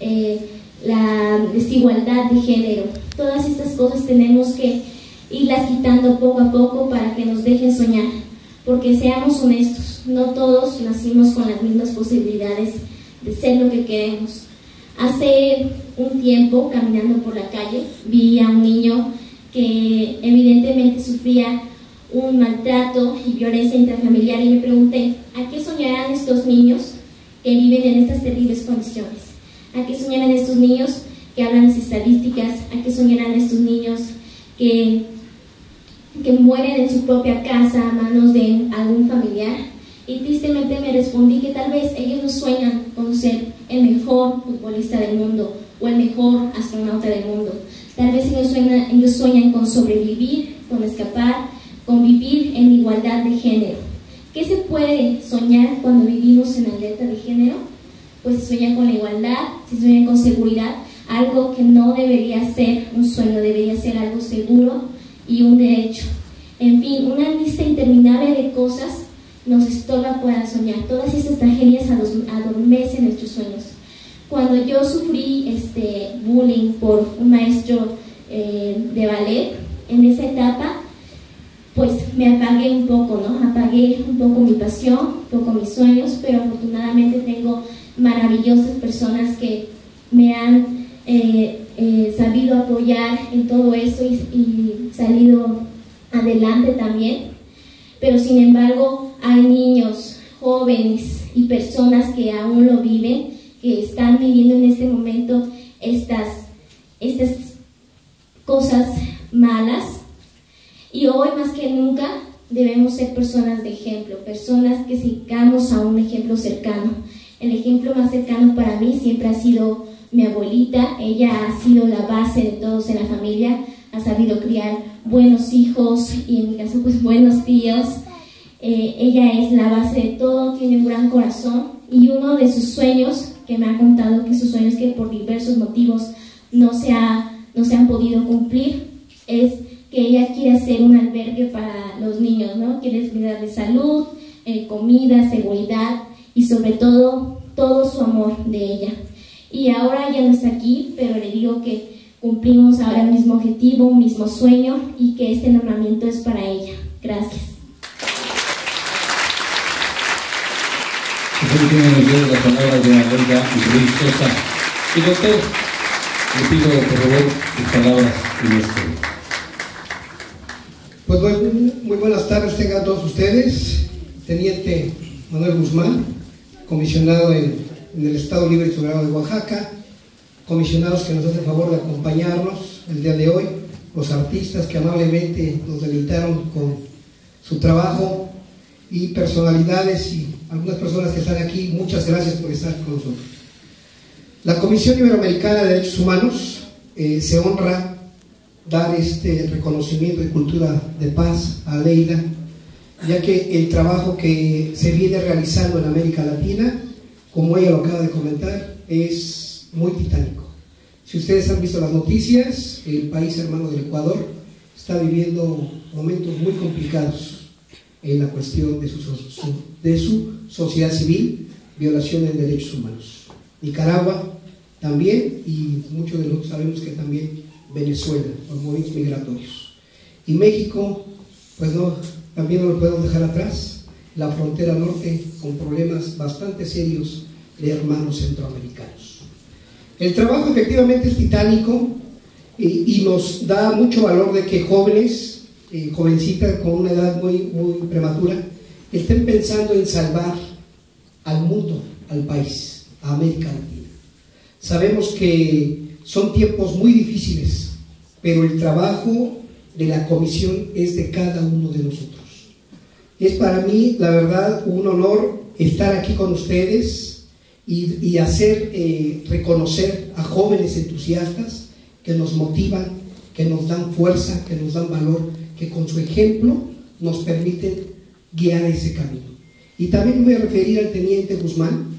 la desigualdad de género. Todas estas cosas tenemos que irlas quitando poco a poco para que nos dejen soñar, porque seamos honestos, no todos nacimos con las mismas posibilidades de ser lo que queremos. Hace un tiempo, caminando por la calle, vi a un niño que evidentemente sufría un maltrato y violencia intrafamiliar, y me pregunté, ¿a qué soñarán estos niños que viven en estas terribles condiciones? ¿A qué soñarán estos niños que hablan las estadísticas? ¿A qué soñarán estos niños que mueren en su propia casa a manos de algún familiar? Y tristemente me respondí que tal vez ellos no sueñan con ser el mejor futbolista del mundo o el mejor astronauta del mundo. Tal vez ellos sueñan con sobrevivir, con escapar, con vivir en igualdad de género. ¿Qué se puede soñar cuando vivimos en alerta de género? Pues se sueña con la igualdad, se sueña con seguridad, algo que no debería ser un sueño, debería ser algo seguro y un derecho. En fin, una lista interminable de cosas nos estorba para soñar. Todas estas tragedias adormecen nuestros sueños. Cuando yo sufrí bullying por un maestro de ballet, en esa etapa, pues me apagué un poco, ¿no? Apagué un poco mi pasión, un poco mis sueños, pero afortunadamente tengo maravillosas personas que me han sabido apoyar en todo esto y salido adelante también. Pero sin embargo hay niños, jóvenes y personas que aún lo viven, que están viviendo en este momento estas cosas malas, y hoy más que nunca debemos ser personas de ejemplo, personas que sigamos a un ejemplo cercano. El ejemplo más cercano para mí siempre ha sido mi abuelita. Ella ha sido la base de todos en la familia, ha sabido criar buenos hijos y en mi caso pues buenos tíos. Ella es la base de todo, tiene un gran corazón, y uno de sus sueños, que me ha contado que sus sueños que por diversos motivos no se han podido cumplir, es que ella quiere hacer un albergue para los niños, ¿no? Quiere brindarles salud, comida, seguridad y sobre todo su amor de ella. Y ahora ya no está aquí, pero le digo que cumplimos ahora el mismo objetivo, un mismo sueño, y que este nombramiento es para ella. Gracias. Tienen las palabras de Olga Ruiz Sosa. Y doctor, le pido por favor sus palabras en este. Pues muy buenas tardes tengan todos ustedes. Teniente Manuel Guzmán, comisionado en el Estado Libre y Soberano de Oaxaca, comisionados que nos hacen el favor de acompañarnos el día de hoy, los artistas que amablemente nos deleitaron con su trabajo, y personalidades y algunas personas que están aquí, muchas gracias por estar con nosotros. La Comisión Iberoamericana de Derechos Humanos se honra dar este reconocimiento de cultura de paz a Aleida, ya que el trabajo que se viene realizando en América Latina, como ella lo acaba de comentar, es muy titánico. Si ustedes han visto las noticias, el país hermano del Ecuador está viviendo momentos muy complicados en la cuestión de su sociedad civil, violaciones de derechos humanos. Nicaragua también, y muchos de nosotros sabemos que también Venezuela, los movimientos migratorios. Y México, pues no, también no lo podemos dejar atrás, la frontera norte con problemas bastante serios de hermanos centroamericanos. El trabajo efectivamente es titánico y nos da mucho valor de que jóvenes, jovencitas con una edad muy prematura, estén pensando en salvar al mundo, al país, a América Latina. Sabemos que son tiempos muy difíciles, pero el trabajo de la comisión es de cada uno de nosotros. Es para mí, la verdad, un honor estar aquí con ustedes y hacer reconocer a jóvenes entusiastas que nos motivan, que nos dan fuerza, que nos dan valor, que con su ejemplo nos permiten guiar ese camino. Y también me voy a referir al teniente Guzmán,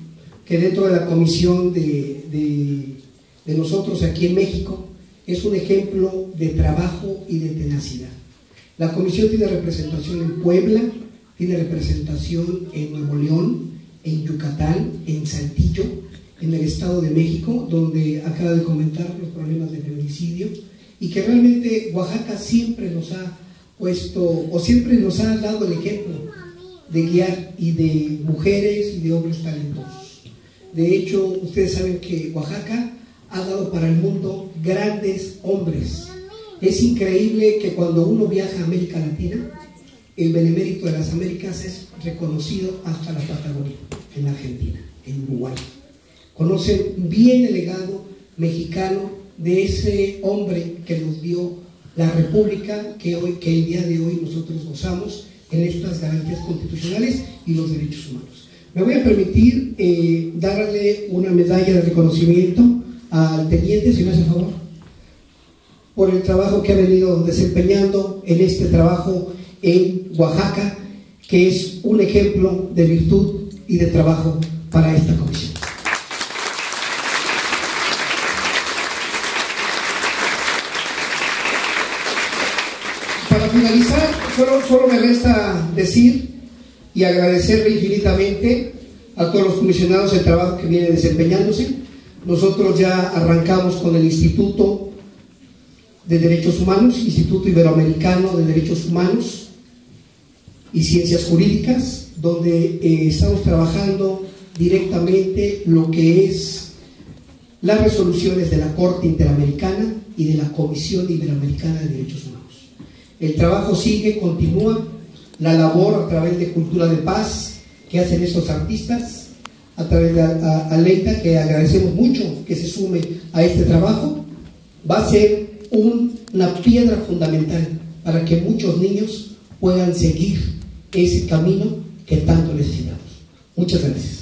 que dentro de la comisión de nosotros aquí en México es un ejemplo de trabajo y de tenacidad. La comisión tiene representación en Puebla, tiene representación en Nuevo León, en Yucatán, en Saltillo, en el Estado de México, donde acaba de comentar los problemas de feminicidio, y que realmente Oaxaca siempre nos ha puesto, o siempre nos ha dado el ejemplo de guiar y de mujeres y de hombres talentosos. De hecho, ustedes saben que Oaxaca ha dado para el mundo grandes hombres. Es increíble que cuando uno viaja a América Latina, el benemérito de las Américas es reconocido hasta la Patagonia, en Argentina, en Uruguay. Conocen bien el legado mexicano de ese hombre que nos dio la República que el día de hoy nosotros gozamos en estas garantías constitucionales y los derechos humanos. Me voy a permitir darle una medalla de reconocimiento al teniente, si me hace favor, por el trabajo que ha venido desempeñando en este trabajo en Oaxaca, que es un ejemplo de virtud y de trabajo para esta comisión. Para finalizar, solo me resta decir y agradecerle infinitamente a todos los comisionados el trabajo que viene desempeñándose. Nosotros ya arrancamos con el Instituto de Derechos Humanos, Instituto Iberoamericano de Derechos Humanos y Ciencias Jurídicas, donde estamos trabajando directamente lo que es las resoluciones de la Corte Interamericana y de la Comisión Iberoamericana de Derechos Humanos. El trabajo sigue, continúa, la labor a través de Cultura de Paz que hacen estos artistas, a través de Aleita, que agradecemos mucho que se sume a este trabajo, va a ser una piedra fundamental para que muchos niños puedan seguir ese camino que tanto necesitamos. Muchas gracias.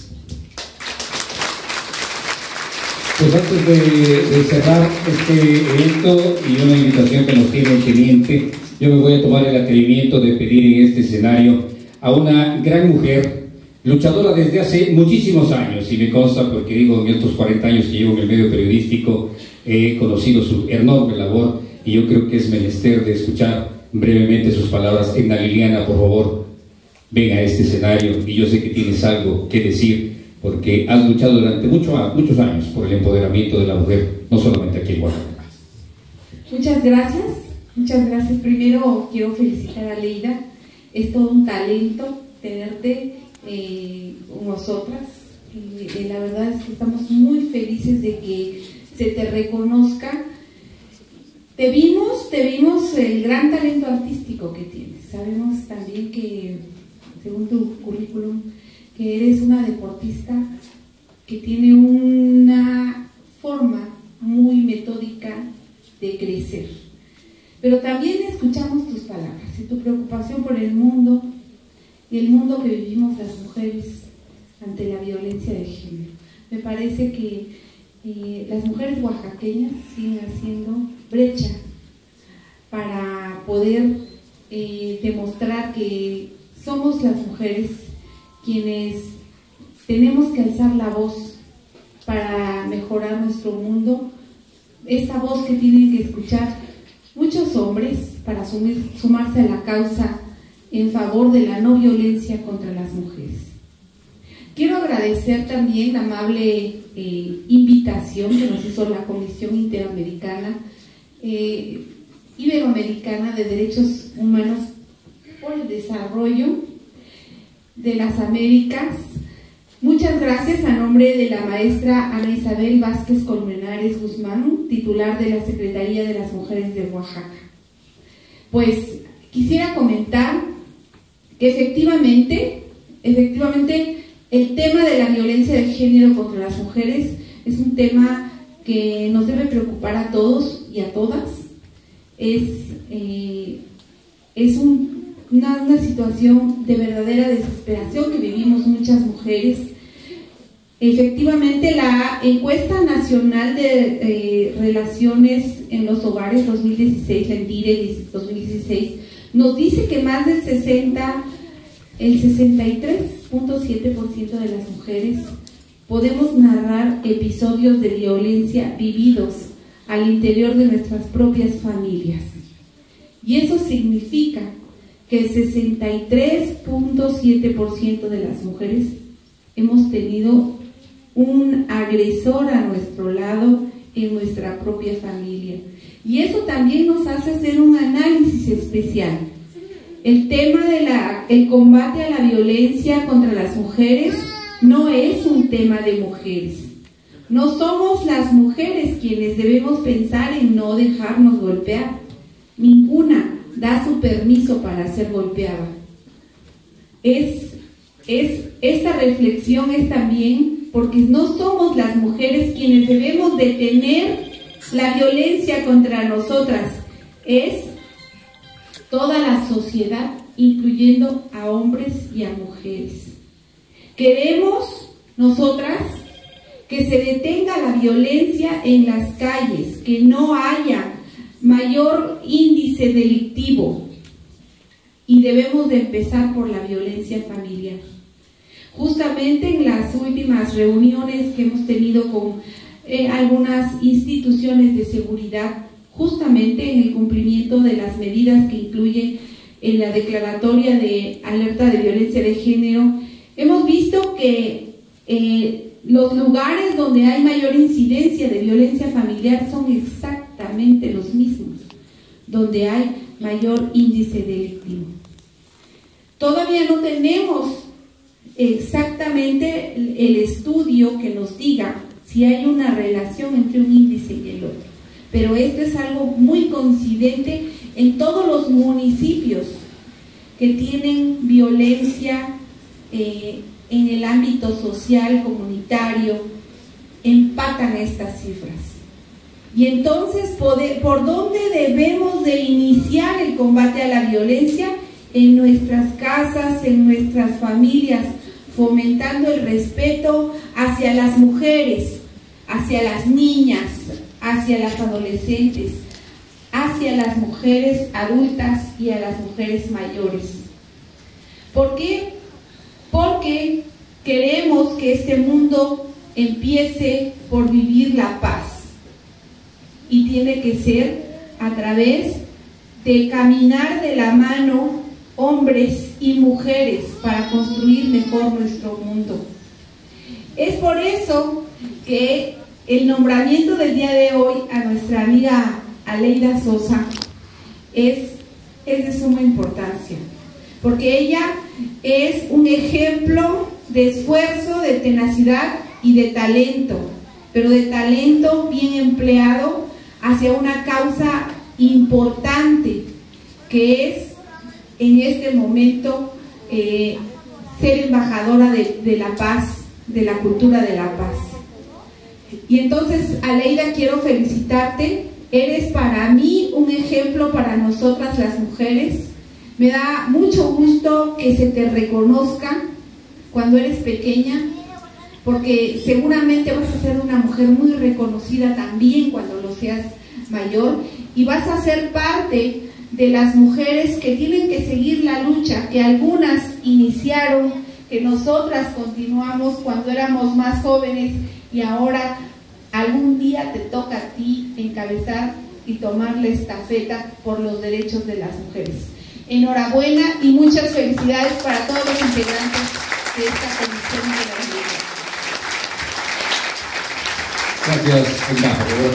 Pues antes de cerrar este evento y una invitación que nos tiene el teniente, yo me voy a tomar el atrevimiento de pedir en este escenario a una gran mujer, luchadora desde hace muchísimos años, y me consta porque digo, en estos 40 años que llevo en el medio periodístico, he conocido su enorme labor, y yo creo que es menester de escuchar brevemente sus palabras. Edna Liliana, por favor, ven a este escenario, y yo sé que tienes algo que decir, porque has luchado durante muchos años por el empoderamiento de la mujer, no solamente aquí en Oaxaca. Muchas gracias. Muchas gracias. Primero quiero felicitar a Leida. Es todo un talento tenerte con nosotras. La verdad es que estamos muy felices de que se te reconozca. Te vimos el gran talento artístico que tienes. Sabemos también que, según tu currículum, que eres una deportista que tiene una forma muy metódica de crecer. Pero también escuchamos tus palabras y tu preocupación por el mundo y el mundo que vivimos las mujeres ante la violencia de género. Me parece que las mujeres oaxaqueñas siguen haciendo brecha para poder demostrar que somos las mujeres quienes tenemos que alzar la voz para mejorar nuestro mundo, esta voz que tienen que escuchar muchos hombres para sumarse a la causa en favor de la no violencia contra las mujeres. Quiero agradecer también la amable invitación que nos hizo la Comisión Interamericana, Iberoamericana de Derechos Humanos por el Desarrollo de las Américas. Muchas gracias a nombre de la maestra Ana Isabel Vázquez Colmenares Guzmán, titular de la Secretaría de las Mujeres de Oaxaca. Pues quisiera comentar que efectivamente el tema de la violencia de género contra las mujeres es un tema que nos debe preocupar a todos y a todas. Es una situación de verdadera desesperación que vivimos muchas mujeres. Efectivamente, la encuesta nacional de relaciones en los hogares 2016, la ENDIRE 2016, nos dice que más del el 63.7% de las mujeres podemos narrar episodios de violencia vividos al interior de nuestras propias familias. Y eso significa que el 63.7% de las mujeres hemos tenido un agresor a nuestro lado en nuestra propia familia. Y eso también nos hace hacer un análisis especial. El tema el combate a la violencia contra las mujeres no es un tema de mujeres. No somos las mujeres quienes debemos pensar en no dejarnos golpear. Ninguna da su permiso para ser golpeada. Esta reflexión es también porque no somos las mujeres quienes debemos detener la violencia contra nosotras. Es toda la sociedad, incluyendo a hombres y a mujeres. Queremos nosotras que se detenga la violencia en las calles, que no haya mayor índice delictivo, y debemos de empezar por la violencia familiar. Justamente en las últimas reuniones que hemos tenido con algunas instituciones de seguridad, justamente en el cumplimiento de las medidas que incluyen en la declaratoria de alerta de violencia de género, hemos visto que los lugares donde hay mayor incidencia de violencia familiar son exactamente los mismos, donde hay mayor índice delictivo. Todavía no tenemos exactamente el estudio que nos diga si hay una relación entre un índice y el otro, pero esto es algo muy coincidente en todos los municipios que tienen violencia en el ámbito social, comunitario, empatan estas cifras. Y entonces, ¿por dónde debemos de iniciar el combate a la violencia? En nuestras casas, en nuestras familias, fomentando el respeto hacia las mujeres, hacia las niñas, hacia las adolescentes, hacia las mujeres adultas y a las mujeres mayores. ¿Por qué? Porque queremos que este mundo empiece por vivir la paz, y tiene que ser a través de caminar de la mano hombres y mujeres para construir mejor nuestro mundo. Es por eso que el nombramiento del día de hoy a nuestra amiga Aleida Sosa es de suma importancia, porque ella es un ejemplo de esfuerzo, de tenacidad y de talento, pero de talento bien empleado hacia una causa importante, que es en este momento ser embajadora de la paz, de la cultura de la paz. Y entonces, Aleida, quiero felicitarte. Eres para mí un ejemplo para nosotras las mujeres. Me da mucho gusto que se te reconozca cuando eres pequeña, porque seguramente vas a ser una mujer muy reconocida también cuando lo seas mayor, y vas a ser parte de las mujeres que tienen que seguir la lucha que algunas iniciaron, que nosotras continuamos cuando éramos más jóvenes, y ahora algún día te toca a ti encabezar y tomar la estafeta por los derechos de las mujeres. Enhorabuena y muchas felicidades para todos los integrantes de esta comisión de la mujer. Gracias, embajador,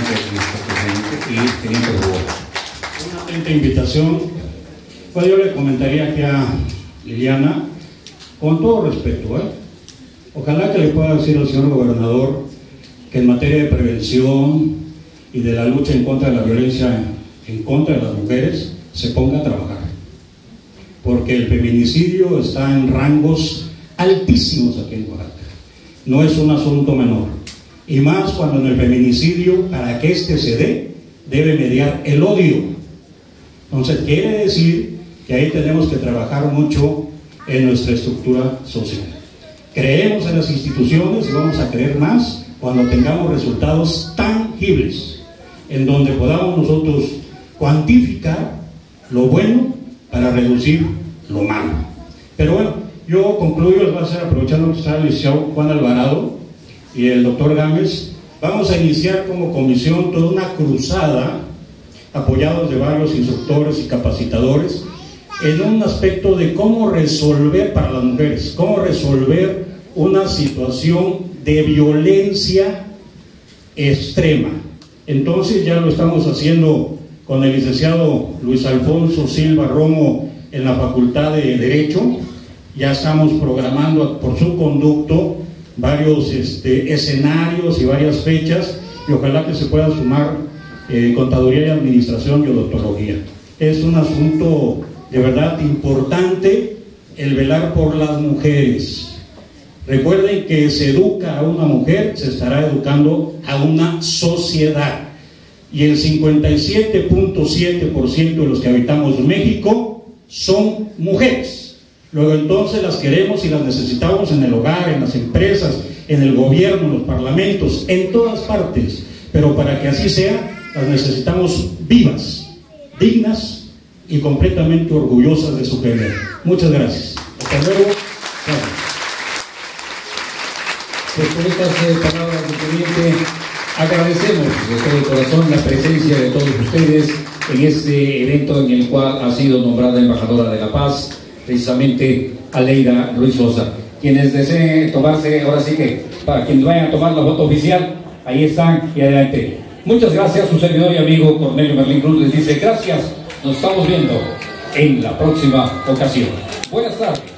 y teniente Rubor. Una atenta invitación. Pues yo le comentaría aquí a Liliana, con todo respeto, ojalá que le pueda decir al señor gobernador que en materia de prevención y de la lucha en contra de la violencia en contra de las mujeres se ponga a trabajar, porque el feminicidio está en rangos altísimos aquí en Oaxaca. No es un asunto menor, y más cuando en el feminicidio, para que se dé, debe mediar el odio. Entonces quiere decir que ahí tenemos que trabajar mucho en nuestra estructura social. Creemos en las instituciones y vamos a creer más cuando tengamos resultados tangibles, en donde podamos nosotros cuantificar lo bueno para reducir lo malo. Pero bueno, yo concluyo, les voy a hacer, aprovechando que está el licenciado Juan Alvarado, y el doctor Gámez, vamos a iniciar como comisión toda una cruzada, apoyados de varios instructores y capacitadores, en un aspecto de cómo resolver para las mujeres, cómo resolver una situación de violencia extrema. Entonces ya lo estamos haciendo con el licenciado Luis Alfonso Silva Romo en la Facultad de Derecho. Ya estamos programando por su conducto varios escenarios y varias fechas, y ojalá que se pueda sumar Contaduría y Administración y Odontología. Es un asunto de verdad importante el velar por las mujeres. Recuerden que se educa a una mujer, se estará educando a una sociedad. Y el 57.7% de los que habitamos México son mujeres. Luego entonces las queremos y las necesitamos en el hogar, en las empresas, en el gobierno, en los parlamentos, en todas partes. Pero para que así sea, las necesitamos vivas, dignas y completamente orgullosas de su género. Muchas gracias. Hasta luego. Pues con estas palabras del teniente, agradecemos de todo corazón la presencia de todos ustedes en este evento en el cual ha sido nombrada embajadora de la paz, precisamente Aleida Ruiz Sosa. Quienes deseen tomarse, ahora sí que, para quienes vayan a tomar la foto oficial, ahí están y adelante. Muchas gracias, su servidor y amigo Cornelio Merlín Cruz les dice gracias, nos estamos viendo en la próxima ocasión. Buenas tardes.